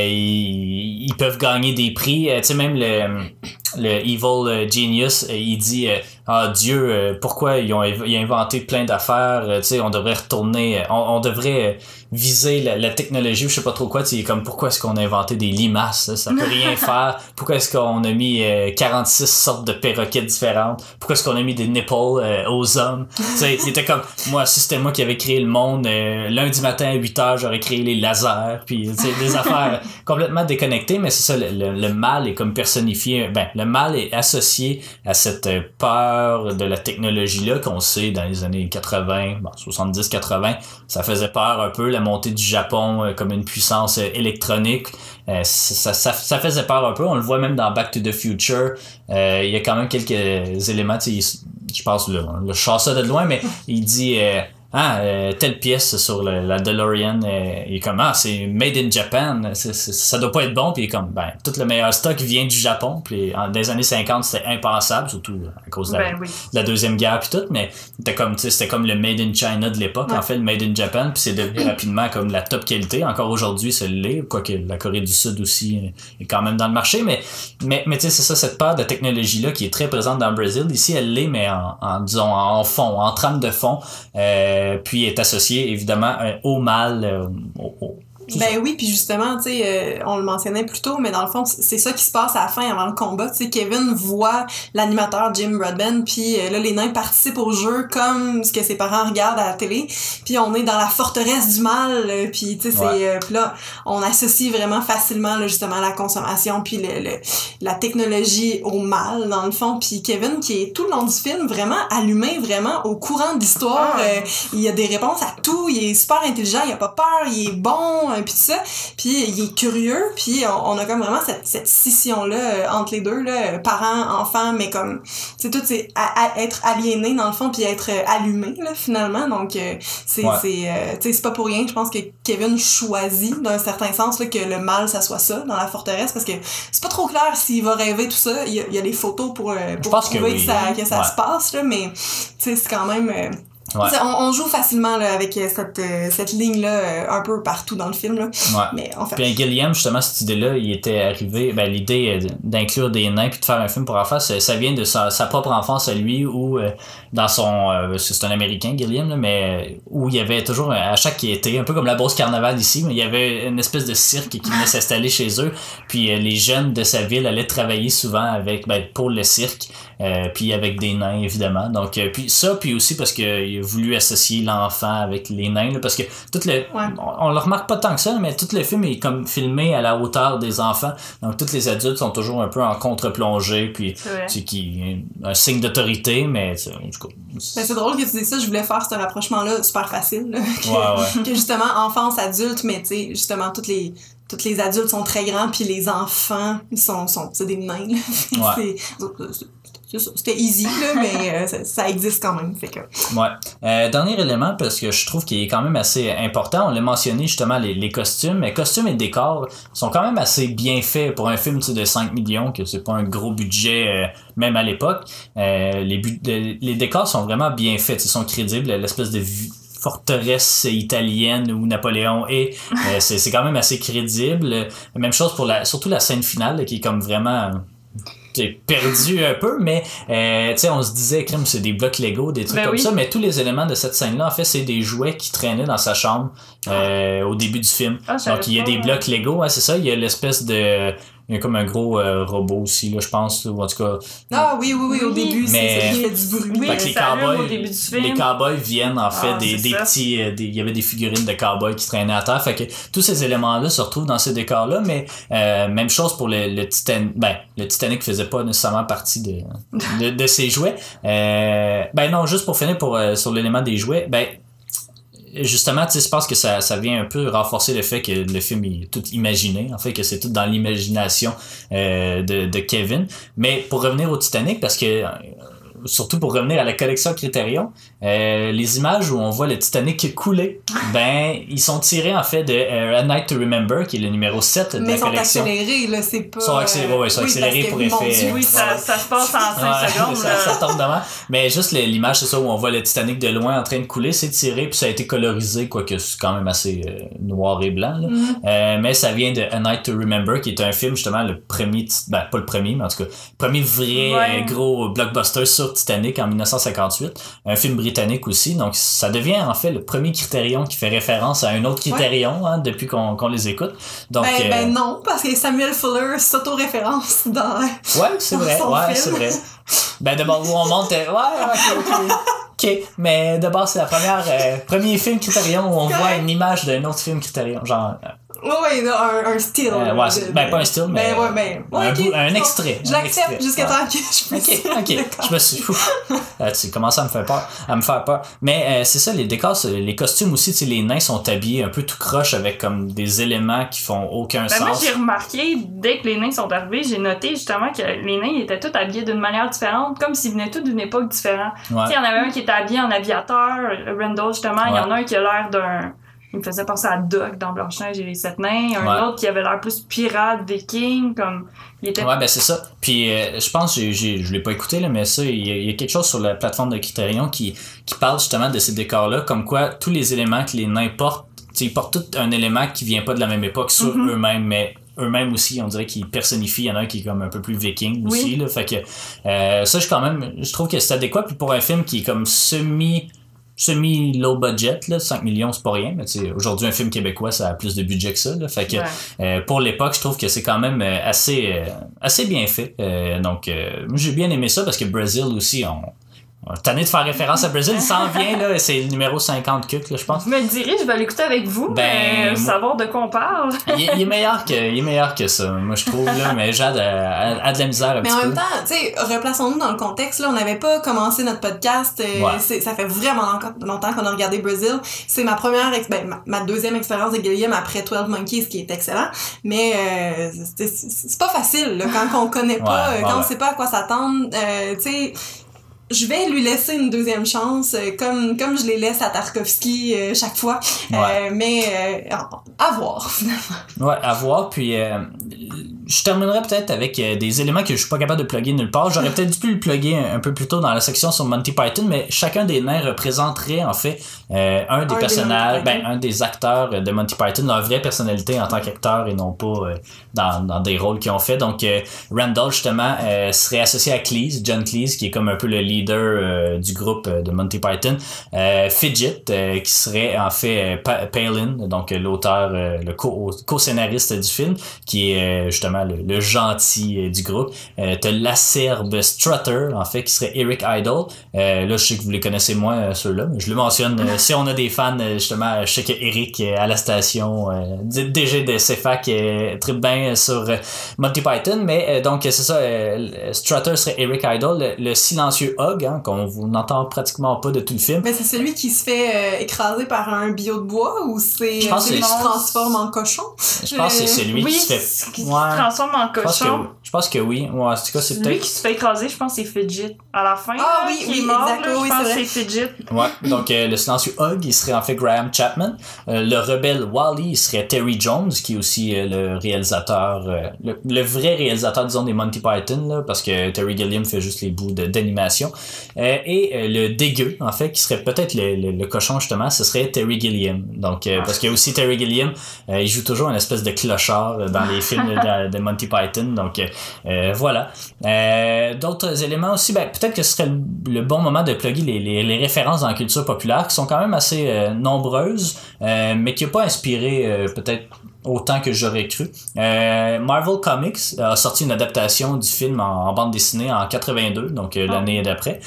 Ils peuvent gagner des prix. Tu sais, même le Evil Genius, il dit ah Dieu, pourquoi il a inventé plein d'affaires, tu sais, on devrait retourner, on devrait viser la technologie ou je sais pas trop quoi, tu sais, comme pourquoi est-ce qu'on a inventé des limaces, ça peut rien faire, pourquoi est-ce qu'on a mis 46 sortes de perroquets différentes, pourquoi est-ce qu'on a mis des nipples aux hommes, tu sais, il était comme moi, si c'était moi qui avais créé le monde, lundi matin à 8h j'aurais créé les lasers, puis tu sais, des affaires complètement déconnectées, mais c'est ça, le mal est comme personnifié, ben le mal est associé à cette peur de la technologie là qu'on sait dans les années 80, bon, 70-80, ça faisait peur un peu, la montée du Japon comme une puissance électronique, ça faisait peur un peu, on le voit même dans Back to the Future, il y a quand même quelques éléments, je pense le chasse ça de loin, mais il dit telle pièce sur la DeLorean, il est comme c'est made in Japan, ça doit pas être bon, puis il est comme tout le meilleur stock vient du Japon, puis dans les années 50 c'était impensable, surtout à cause de la deuxième guerre puis tout, mais c'était comme le made in China de l'époque, en fait le made in Japan, puis c'est devenu rapidement comme la top qualité, encore aujourd'hui ça l'est, quoique la Corée du Sud aussi est quand même dans le marché, mais tu sais c'est ça, cette part de technologie là qui est très présente dans le Brésil, ici elle l'est, mais disons en fond, en trame de fond, puis est associé évidemment au mal, Ben oui, puis justement, tu sais, on le mentionnait plus tôt, mais dans le fond, c'est ça qui se passe à la fin avant le combat. Tu sais, Kevin voit l'animateur Jim Broadbent, puis là, les nains participent au jeu comme ce que ses parents regardent à la télé, puis on est dans la forteresse du mal, puis tu sais, puis là, on associe vraiment facilement, là, justement, la consommation, puis la technologie au mal, dans le fond, puis Kevin, qui est tout le long du film, vraiment allumé, vraiment au courant de l'histoire, il a des réponses à tout, il est super intelligent, il a pas peur, il est bon, puis tout ça, puis il est curieux, puis on a comme vraiment cette scission-là entre les deux, là, parents, enfants, mais comme, tu sais, tout c'est être aliéné dans le fond, puis être allumé, là, finalement, donc c'est pas pour rien, je pense que Kevin choisit, d'un certain sens, là, que le mal, ça soit ça, dans la forteresse, parce que c'est pas trop clair s'il va rêver tout ça, il y a des photos pour prouver que ça se passe, là, mais, tu sais, c'est quand même... On joue facilement là, avec cette ligne-là un peu partout dans le film. Là. Mais en fait... Puis Gilliam, justement, cette idée-là, il était arrivé, l'idée d'inclure des nains puis de faire un film pour enfants, ça vient de sa propre enfance à lui, où dans son... c'est un Américain, Gilliam, là, mais où il y avait toujours, à chaque été, un peu comme la Beauce Carnaval ici, mais il y avait une espèce de cirque qui venait s'installer chez eux, puis les jeunes de sa ville allaient travailler souvent pour le cirque, puis avec des nains, évidemment. Donc, puis aussi parce que il a voulu associer l'enfant avec les nains, là, parce que on le remarque pas tant que ça, mais tout le film est comme filmé à la hauteur des enfants, donc tous les adultes sont toujours un peu en contre-plongée, puis qui un signe d'autorité, mais en tout cas, c'est drôle que tu dises ça, je voulais faire ce rapprochement-là super facile, là, que justement enfance, adulte, mais tu sais, justement tous les adultes sont très grands, puis les enfants, ils sont c'est des nains. C'était easy, là, mais ça existe quand même. Fait que... Dernier élément, parce que je trouve qu'il est quand même assez important, on l'a mentionné justement, les costumes. Mais costumes et décors sont quand même assez bien faits pour un film de 5 millions, que c'est pas un gros budget, même à l'époque. Les décors sont vraiment bien faits, ils sont crédibles, l'espèce de forteresse italienne où Napoléon est, c'est quand même assez crédible. Même chose pour surtout la scène finale, là, qui est comme vraiment... perdu un peu, mais tu sais, on se disait crème, c'est des blocs Lego, des trucs comme ça, mais tous les éléments de cette scène-là, en fait, c'est des jouets qui traînaient dans sa chambre au début du film. Donc il y a des blocs Lego, c'est ça, il y a l'espèce de Il y a comme un gros robot aussi, là, je pense, ou en tout cas... Ah oui, au début, mais... c'est ça qui fait du bruit. Oui, Fait que les cowboys viennent, en fait, des petits... Il y avait des figurines de cowboys qui traînaient à terre, fait que tous ces éléments-là se retrouvent dans ces décors-là, mais même chose pour le Titanic. Ben, le Titanic faisait pas nécessairement partie de ces jouets. Ben non, juste pour finir sur l'élément des jouets, ben... Justement, tu sais, je pense que ça vient un peu renforcer le fait que le film est tout imaginé, en fait, que c'est tout dans l'imagination de Kevin. Mais pour revenir au Titanic, parce que surtout pour revenir à la collection Criterion, les images où on voit le Titanic couler, ben ils sont tirés en fait de A Night to Remember, qui est le numéro 7 de la collection. Mais ils sont accélérés, là, c'est pas... Ils sont accélérés pour effet... Oui, ça se passe en 5 secondes. Ça tombe devant. Mais juste l'image, c'est ça, où on voit le Titanic de loin en train de couler, c'est tiré, puis ça a été colorisé, quoique c'est quand même assez noir et blanc. Là. Mais ça vient de A Night to Remember, qui est un film, justement, le premier... Ben, pas le premier, mais en tout cas, le premier vrai gros blockbuster sur Titanic en 1958. Un film britannique aussi. Donc, ça devient, en fait, le premier Criterion qui fait référence à un autre Criterion, depuis qu'on les écoute. Donc, ben non, parce que Samuel Fuller s'auto-référence dans... Ouais, c'est vrai. Ouais, c'est vrai. Ben, d'abord, où on monte... OK. Mais d'abord, c'est premier film Criterion où on voit une image d'un autre film Criterion. Genre... un style. Ben, pas un style, mais un extrait. Je l'accepte jusqu'à temps que je puisse. OK. Je me suis... tu commences à me faire peur. Mais c'est ça, les décors, les costumes aussi, tu sais, les nains sont habillés un peu tout croche avec comme des éléments qui font aucun sens. Moi, j'ai remarqué, dès que les nains sont arrivés, j'ai noté justement que les nains étaient tous habillés d'une manière différente, comme s'ils venaient tous d'une époque différente. Tu sais, il y en avait un qui était habillé en aviateur, Randall, justement, il y en a un qui a l'air d'un... Il me faisait penser à Doc dans Blanche-Neige et les 7 nains. Un autre qui avait l'air plus pirate, viking, comme... Il était... Ouais, ben c'est ça. Puis je pense, je l'ai pas écouté, là, mais ça, il y a quelque chose sur la plateforme de Criterion qui parle justement de ces décors-là, comme quoi tous les éléments que les nains portent, ils portent tout un élément qui vient pas de la même époque sur eux-mêmes, mais eux-mêmes aussi, on dirait qu'ils personnifient. Il y en a un qui est comme un peu plus viking aussi, là. Fait que ça, je trouve que c'est adéquat. Puis pour un film qui est comme semi-low budget, là, 5 millions, c'est pas rien, mais tu sais, aujourd'hui, un film québécois, ça a plus de budget que ça, là. Fait que, pour l'époque, je trouve que c'est quand même assez bien fait. Donc, j'ai bien aimé ça parce que Brazil aussi, tanné de faire référence à Brazil, il s'en vient, là, c'est le numéro 50 là, je pense. Je me dirais, je vais l'écouter avec vous, savoir de quoi on parle. il est meilleur que ça, moi, je trouve, là, mais Jade a de la misère un petit peu. Mais en même temps, tu sais, replaçons-nous dans le contexte, là, on n'avait pas commencé notre podcast, ça fait vraiment longtemps qu'on a regardé Brazil. C'est ma première, ma deuxième expérience de Gilliam après 12 Monkeys, qui est excellent, mais c'est pas facile, là, quand on connaît pas, quand on sait pas à quoi s'attendre, tu sais... Je vais lui laisser une deuxième chance, comme je les laisse à Tarkovsky chaque fois. Mais à voir, finalement. Ouais, à voir. Puis je terminerai peut-être avec des éléments que je suis pas capable de plugger nulle part. J'aurais peut-être dû le plugger un peu plus tôt dans la section sur Monty Python, mais chacun des nains représenterait en fait un des personnages, un des acteurs de Monty Python, leur vraie personnalité en tant qu'acteur et non pas dans des rôles qu'ils ont fait. Donc Randall justement serait associé à Cleese, John Cleese, qui est comme un peu le leader du groupe de Monty Python. Fidget, qui serait en fait Palin, donc l'auteur, le co-scénariste du film, qui est justement le gentil du groupe. T'as l'acerbe Strutter, en fait, qui serait Eric Idle. Là, je sais que vous les connaissez moins, ceux-là, mais je le mentionne. Si on a des fans, justement, je sais que Eric, à la station, DG de CFAC, tripe bien sur Monty Python, mais donc, c'est ça, Strutter serait Eric Idle, le silencieux Hog, qu'on n'entend pratiquement pas de tout le film. Mais c'est celui qui se fait écraser par un bio de bois, ou c'est celui qui se transforme en cochon? Je pense que c'est celui qui se fait... qui se transforme en cochon. Je pense que oui. Ouais, c'est quoi, c'est lui qui se fait écraser, je pense que c'est Fidget. À la fin, qui est mort, je pense que c'est Fidget. Ouais, donc le silencieux Hug, il serait en fait Graham Chapman. Le rebelle Wally, il serait Terry Jones, qui est aussi le réalisateur, le vrai réalisateur, disons, des Monty Python, là, parce que Terry Gilliam fait juste les bouts d'animation. Et le dégueu, en fait, qui serait peut-être le cochon, justement, ce serait Terry Gilliam. Donc, parce qu'il y a aussi Terry Gilliam, il joue toujours une espèce de clochard dans les films de Monty Python. Donc, voilà. D'autres éléments aussi, peut-être que ce serait le bon moment de plugger les références dans la culture populaire, qui sont quand même assez nombreuses, mais qui n'ont pas inspiré peut-être autant que j'aurais cru. Marvel Comics a sorti une adaptation du film en bande dessinée en 82, donc l'année d'après.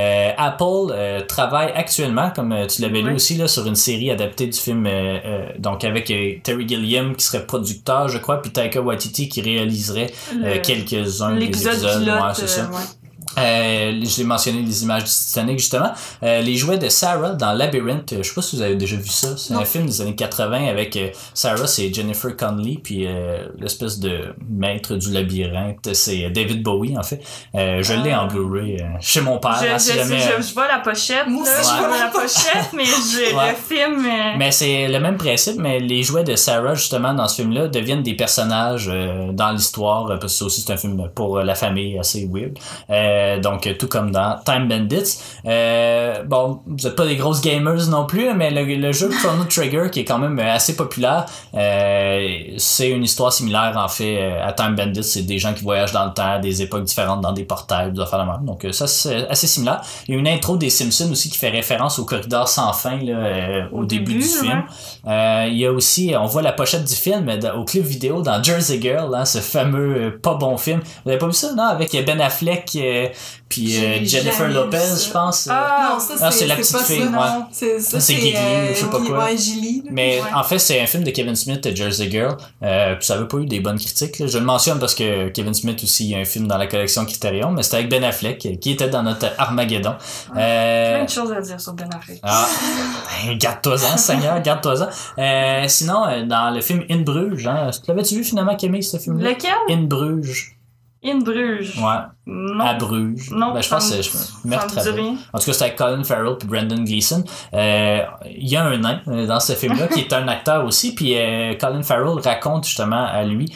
Apple travaille actuellement, comme tu l'avais lu aussi, là, sur une série adaptée du film, donc avec Terry Gilliam qui serait producteur, je crois, puis Taika Waititi qui réaliserait quelques-uns des épisodes. Pilote, c'est ça. Je l'ai mentionné les images du Titanic justement. Les jouets de Sarah dans Labyrinth, je sais pas si vous avez déjà vu ça. C'est un film des années 80 avec Sarah, c'est Jennifer Connelly, puis l'espèce de maître du labyrinthe, c'est David Bowie en fait. Je l'ai en Blu-ray chez mon père. Je vois la pochette. Moi aussi, je vois la pochette, mais le film. Mais c'est le même principe, mais les jouets de Sarah justement dans ce film-là deviennent des personnages dans l'histoire, parce que ça aussi c'est un film pour la famille assez weird. Donc tout comme dans Time Bandits. Bon, vous êtes pas des grosses gamers non plus, mais le jeu Chrono Trigger qui est quand même assez populaire, c'est une histoire similaire en fait à Time Bandits. C'est des gens qui voyagent dans le temps, des époques différentes, dans des portails, des affaires de même. Donc ça c'est assez similaire. Il y a une intro des Simpsons aussi qui fait référence au corridor sans fin là, au début du film. Il y a aussi, on voit la pochette du film au clip vidéo dans Jersey Girl, hein, ce fameux pas bon film. Vous avez pas vu ça, non? Avec Ben Affleck puis Jennifer Lopez, je pense. Non, ça c'est la petite fille. C'est Gigli, je sais pas quoi. Ouais, Gilly. Mais en fait, c'est un film de Kevin Smith, Jersey Girl. Puis ça avait pas eu des bonnes critiques. Là. Je le mentionne parce que Kevin Smith aussi, il y a un film dans la collection Criterion, mais c'était avec Ben Affleck, qui était dans notre Armageddon. Plein de choses à dire sur Ben Affleck. Garde-toi-en, Seigneur, garde-toi-en. Sinon, dans le film In Bruges, hein, l'avais-tu vu finalement, Camille, ce film-là? Lequel? In Bruges. In Bruges. Ouais. Non. À Bruges. Non. Ben, je pense que c'est Meurtre à Bruges. En tout cas, c'est avec Colin Farrell et Brendan Gleeson. Il y a un nain dans ce film-là qui est un acteur aussi. Puis Colin Farrell raconte justement à lui,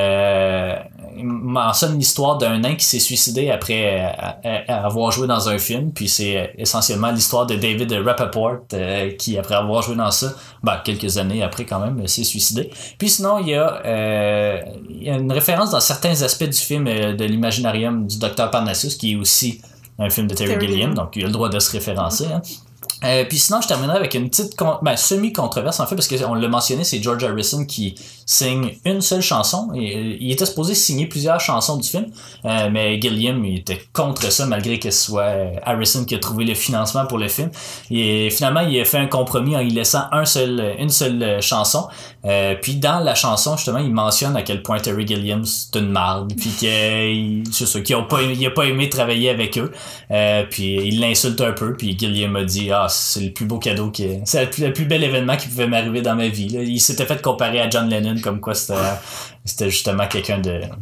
il mentionne l'histoire d'un nain qui s'est suicidé après avoir joué dans un film. Puis c'est essentiellement l'histoire de David Rappaport qui, après avoir joué dans ça, quelques années après quand même, s'est suicidé. Puis sinon, il y a une référence dans certains aspects du film de l'Imaginarium du Dr Parnassus, qui est aussi un film de Terry Gilliam, donc il a le droit de se référencer. Hein. Puis sinon, je terminerai avec une petite semi-controverse en fait, parce qu'on l'a mentionné, c'est George Harrison qui signe une seule chanson. Il était supposé signer plusieurs chansons du film, mais Gilliam il était contre ça, malgré que ce soit Harrison qui a trouvé le financement pour le film. Et finalement, il a fait un compromis en y laissant une seule chanson. Puis dans la chanson, justement, il mentionne à quel point Terry Gilliam c'est une marde, puis qu'il a pas aimé travailler avec eux. Puis il l'insulte un peu, puis Gilliam a dit c'est le plus beau cadeau c'est le plus bel événement qui pouvait m'arriver dans ma vie. Là. Il s'était fait comparer à John Lennon comme quoi c'était justement quelqu'un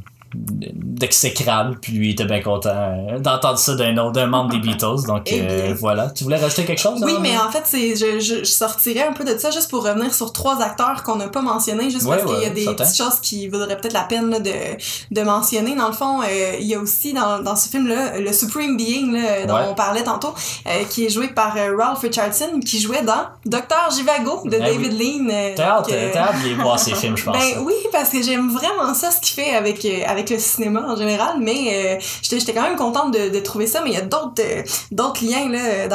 d'exécrable, puis lui il était bien content d'entendre ça d'un membre des Beatles. Donc voilà. Tu voulais rajouter quelque chose? Oui, mais en fait je sortirais un peu de ça juste pour revenir sur 3 acteurs qu'on n'a pas mentionnés, juste parce qu'il y a des petites choses qui vaudraient peut-être la peine là, de mentionner. Dans le fond, il y a aussi dans ce film-là le Supreme Being là, dont on parlait tantôt, qui est joué par Ralph Richardson, qui jouait dans Dr Zhivago de David Lean. T'as hâte de voir ces films, je pense. Oui, parce que j'aime vraiment ça, ce qu'il fait avec le cinéma en général, mais j'étais quand même contente de trouver ça, mais il y a d'autres liens là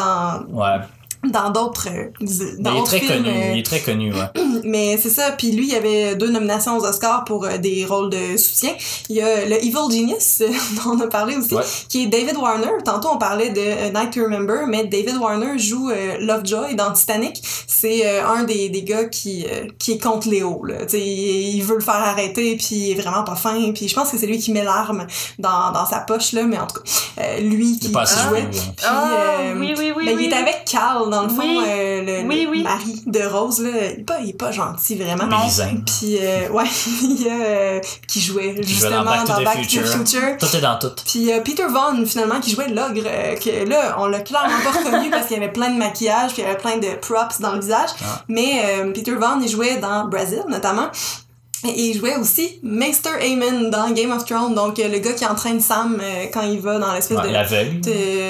dans d'autres films. Il est très connu, ouais. Mais c'est ça, puis lui, il y avait 2 nominations aux Oscars pour des rôles de soutien. Il y a le Evil Genius, dont on a parlé aussi, qui est David Warner. Tantôt, on parlait de Night to Remember, mais David Warner joue Lovejoy dans Titanic. C'est un des gars qui est contre Léo, là. T'sais, il veut le faire arrêter, puis il est vraiment pas fin, puis je pense que c'est lui qui met l'arme dans sa poche, là, mais en tout cas, lui qui jouait. Il est avec Carl, dans le fond, le mari de Rose, là, il est pas gentil, vraiment. Puis, il y a qui jouait justement dans Back to the Future. Tout est dans tout. Puis Peter Vaughn, finalement, qui jouait l'ogre, que là, on l'a clairement pas reconnu parce qu'il y avait plein de maquillage, puis il y avait plein de props dans le visage. Mais Peter Vaughn, il jouait dans Brazil, notamment. Et il jouait aussi Maester Aemon dans Game of Thrones, donc le gars qui entraîne Sam quand il va dans l'espèce de... L'aveugle.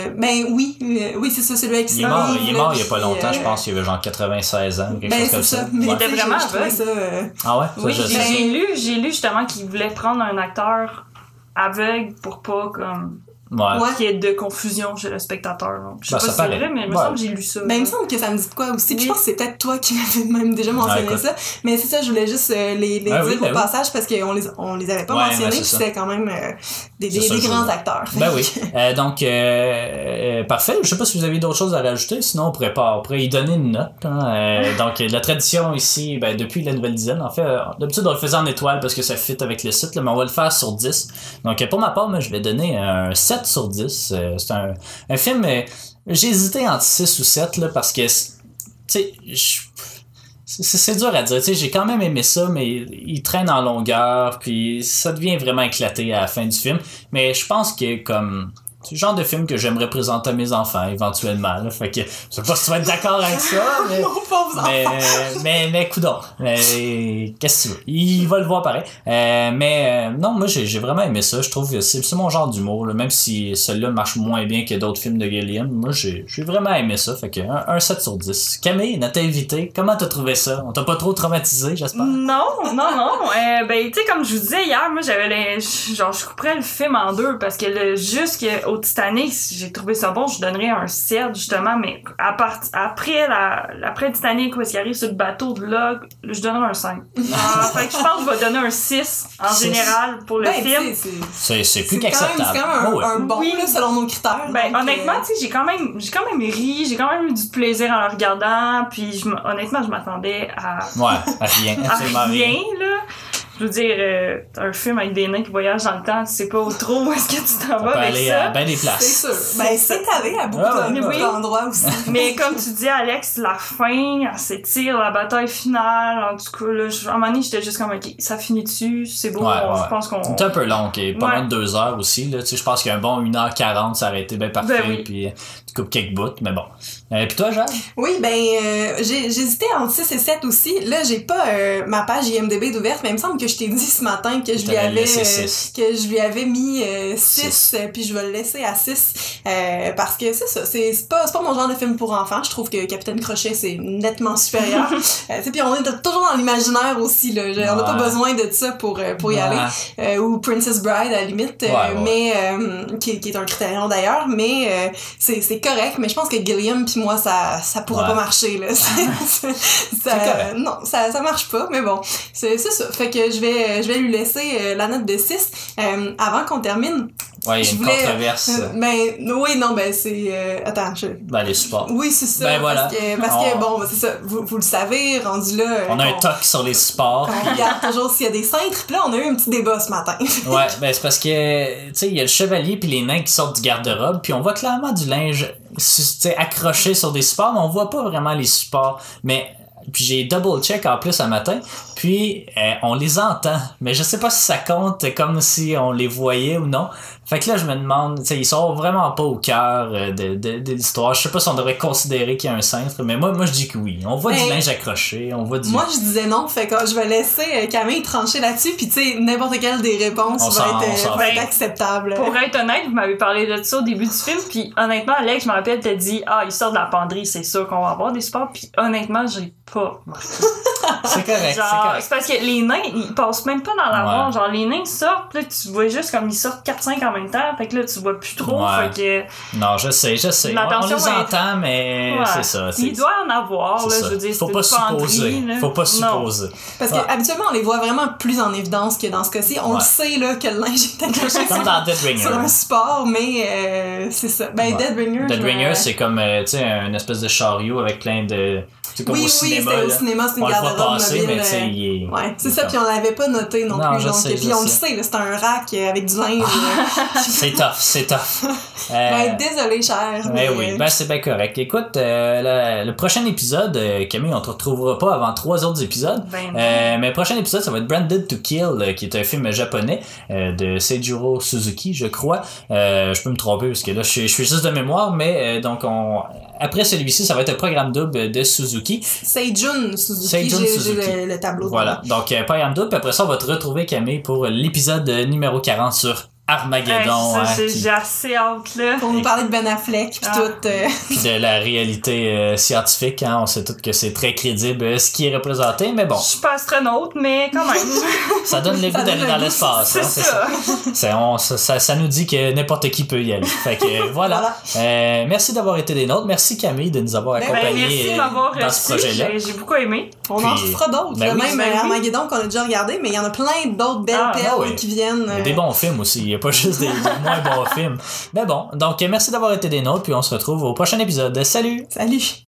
Oui, c'est ça, c'est lui avec il est mort il y a pas longtemps, je pense qu'il avait genre 96 ans, quelque chose comme ça. Mais il était vraiment aveugle. Ça, Ah ouais? Oui, j'ai lu justement qu'il voulait prendre un acteur aveugle pour pas comme qu'il y ait de confusion chez le spectateur. Donc, je sais pas si c'est vrai, mais il me semble que j'ai lu ça. Ben, il me semble que ça me dit de quoi aussi. Puis je pense que c'est peut-être toi qui m'avais même déjà mentionné ça. Mais c'est ça, je voulais juste les dire au passage parce qu'on les avait pas mentionnés. Puis c'était quand même des grands acteurs. Ben oui. Donc, parfait. Je sais pas si vous avez d'autres choses à rajouter. Sinon, on pourrait y donner une note. Donc, la tradition ici, depuis la nouvelle dizaine, en fait, d'habitude, on le faisait en étoiles parce que ça fit avec le site, là, mais on va le faire sur 10. Donc, pour ma part, moi, je vais donner un 7 sur 10. C'est un film... j'ai hésité entre 6 ou 7 là, parce que, tu sais, c'est dur à dire. Tu sais, j'ai quand même aimé ça, mais il traîne en longueur, puis ça devient vraiment éclaté à la fin du film. Mais je pense que, comme... C'est le genre de film que j'aimerais présenter à mes enfants, éventuellement, là. Fait que, je sais pas si tu vas être d'accord avec ça, mais coudonc. Qu'est-ce que tu veux? Il va le voir pareil. Non, moi, j'ai vraiment aimé ça. Je trouve que c'est mon genre d'humour, là. Même si celui-là marche moins bien que d'autres films de Gilliam. Moi, j'ai vraiment aimé ça. Fait que, un 7 sur 10. Camille, notre invité, comment t'as trouvé ça? On t'a pas trop traumatisé, j'espère? Non. Tu sais, comme je vous disais hier, moi, je couperais le film en deux parce que au Titanic, j'ai trouvé ça bon, je donnerais un 7 justement, mais après Titanic où est-ce qu'il arrive sur le bateau de là, je donnerais un 5. Fait que je pense que je vais donner un 6 en général pour le film. C'est plus qu'acceptable. C'est quand même un bon là, selon nos critères. Honnêtement, tu sais, j'ai quand même ri, j'ai quand même eu du plaisir en le regardant, puis honnêtement, je m'attendais à rien, à rien là. Je veux dire, un film avec des nains qui voyagent dans le temps, tu sais pas trop où est-ce que tu t'en vas avec ça. À bien des places. C'est sûr. C'est allé à beaucoup d'endroits aussi. Mais comme tu dis, Alex, la fin, elle s'étire, la bataille finale, en tout cas, là, à un moment donné, j'étais juste comme, OK, ça finit dessus, c'est beau, je pense qu'on... C'est un peu long, pas loin de 2 heures aussi, là, tu sais, je pense qu'un bon 1h40, ça aurait été bien parfait, puis tu coupes quelques bouts, mais bon. Puis toi, Jade? Oui, j'hésitais entre 6 et 7 aussi. Là, j'ai pas ma page IMDb d'ouverte, mais il me semble que je t'ai dit ce matin que je lui avais mis 6, puis je vais le laisser à 6 parce que c'est ça, c'est pas mon genre de film pour enfants. Je trouve que Capitaine Crochet c'est nettement supérieur. Puis on est toujours dans l'imaginaire aussi là. On n'a pas besoin de ça pour y aller. Ou Princess Bride à la limite, mais qui est un critérion d'ailleurs, mais c'est correct. Mais je pense que Gilliam puis moi ça pourra pas marcher là. Non, ça marche pas. Mais bon, c'est ça. Fait que je vais lui laisser la note de 6 avant qu'on termine. Ouais, il y a une controverse. C'est... attends, les supports. Oui, c'est ça. Voilà. Parce que bon, c'est ça. Vous le savez, rendu là... On a un toc sur les supports. On regarde toujours s'il y a des cintres. Puis là, on a eu un petit débat ce matin. C'est parce que, tu sais, il y a le chevalier puis les nains qui sortent du garde-robe. Puis on voit clairement du linge, accroché sur des supports, mais on voit pas vraiment les supports. Mais... Puis j'ai double-check en plus un matin, puis on les entend, mais je sais pas si ça compte comme si on les voyait ou non. Fait que là, je me demande, tu sais, ils sont vraiment pas au cœur de l'histoire. Je sais pas si on devrait considérer qu'il y a un cintre, mais moi je dis que oui. On voit du linge accroché, on voit du... Moi, je disais non, fait que je vais laisser Camille trancher là-dessus, puis tu sais, n'importe quelle des réponses va être acceptable. Pour être honnête, vous m'avez parlé de ça au début du film, puis honnêtement, Alex, je me rappelle, t'as dit, il sort de la penderie, c'est sûr qu'on va avoir des sports, puis honnêtement, j'ai pas marqué. C'est correct, c'est parce que les nains, ils passent même pas dans la mort. Genre, les nains sortent, là, tu vois juste comme ils sortent 4-5 en même temps, fait que là, tu vois plus trop, fait que... Non, je sais. On les entend, mais c'est ça. Il doit en avoir, là, je veux dire, Faut pas supposer. Parce que habituellement, on les voit vraiment plus en évidence que dans ce cas-ci. On le sait, là, que le linge est accroché comme dans Dead Ringer. Sur un support, mais c'est ça. Dead Ringer... Dead Ringer, c'est comme, tu sais, une espèce de chariot avec plein de... Au cinéma, c'est une garde-robe mobile. Mais il est... c'est ça, puis on l'avait pas noté non plus. Puis on le sait, là, c'est un rack avec du linge. C'est tough. Désolé, cher. Mais oui, c'est bien correct. Écoute, le prochain épisode, Camille, on te retrouvera pas avant 3 autres épisodes. Mais le prochain épisode, ça va être Branded to Kill, qui est un film japonais de Seijiro Suzuki, je crois. Je peux me tromper parce que là, je suis juste de mémoire, mais donc après celui-ci, ça va être un programme double de Suzuki. Seijun Suzuki, j'ai le tableau. Voilà, donc programme double, puis après ça, on va te retrouver, Camille, pour l'épisode numéro 40 sur Armageddon. J'ai assez hâte, là. Pour nous parler de Ben Affleck, puis tout. Puis de la réalité scientifique, hein. On sait tous que c'est très crédible ce qui est représenté, mais bon. Je suis pas astronaute, mais quand même. Ça donne le goût d'aller dans l'espace. Ça nous dit que n'importe qui peut y aller. Fait que voilà. Merci d'avoir été des nôtres. Merci Camille de nous avoir accompagnés merci de m'avoir dans ce projet-là. J'ai beaucoup aimé. On en fera d'autres. Même Armageddon qu'on a déjà regardé, mais il y en a plein d'autres belles perles qui viennent. Il y a des bons films aussi. Il n'y a pas juste des moins bons films. Mais bon, donc merci d'avoir été des nôtres, puis on se retrouve au prochain épisode. Salut! Salut!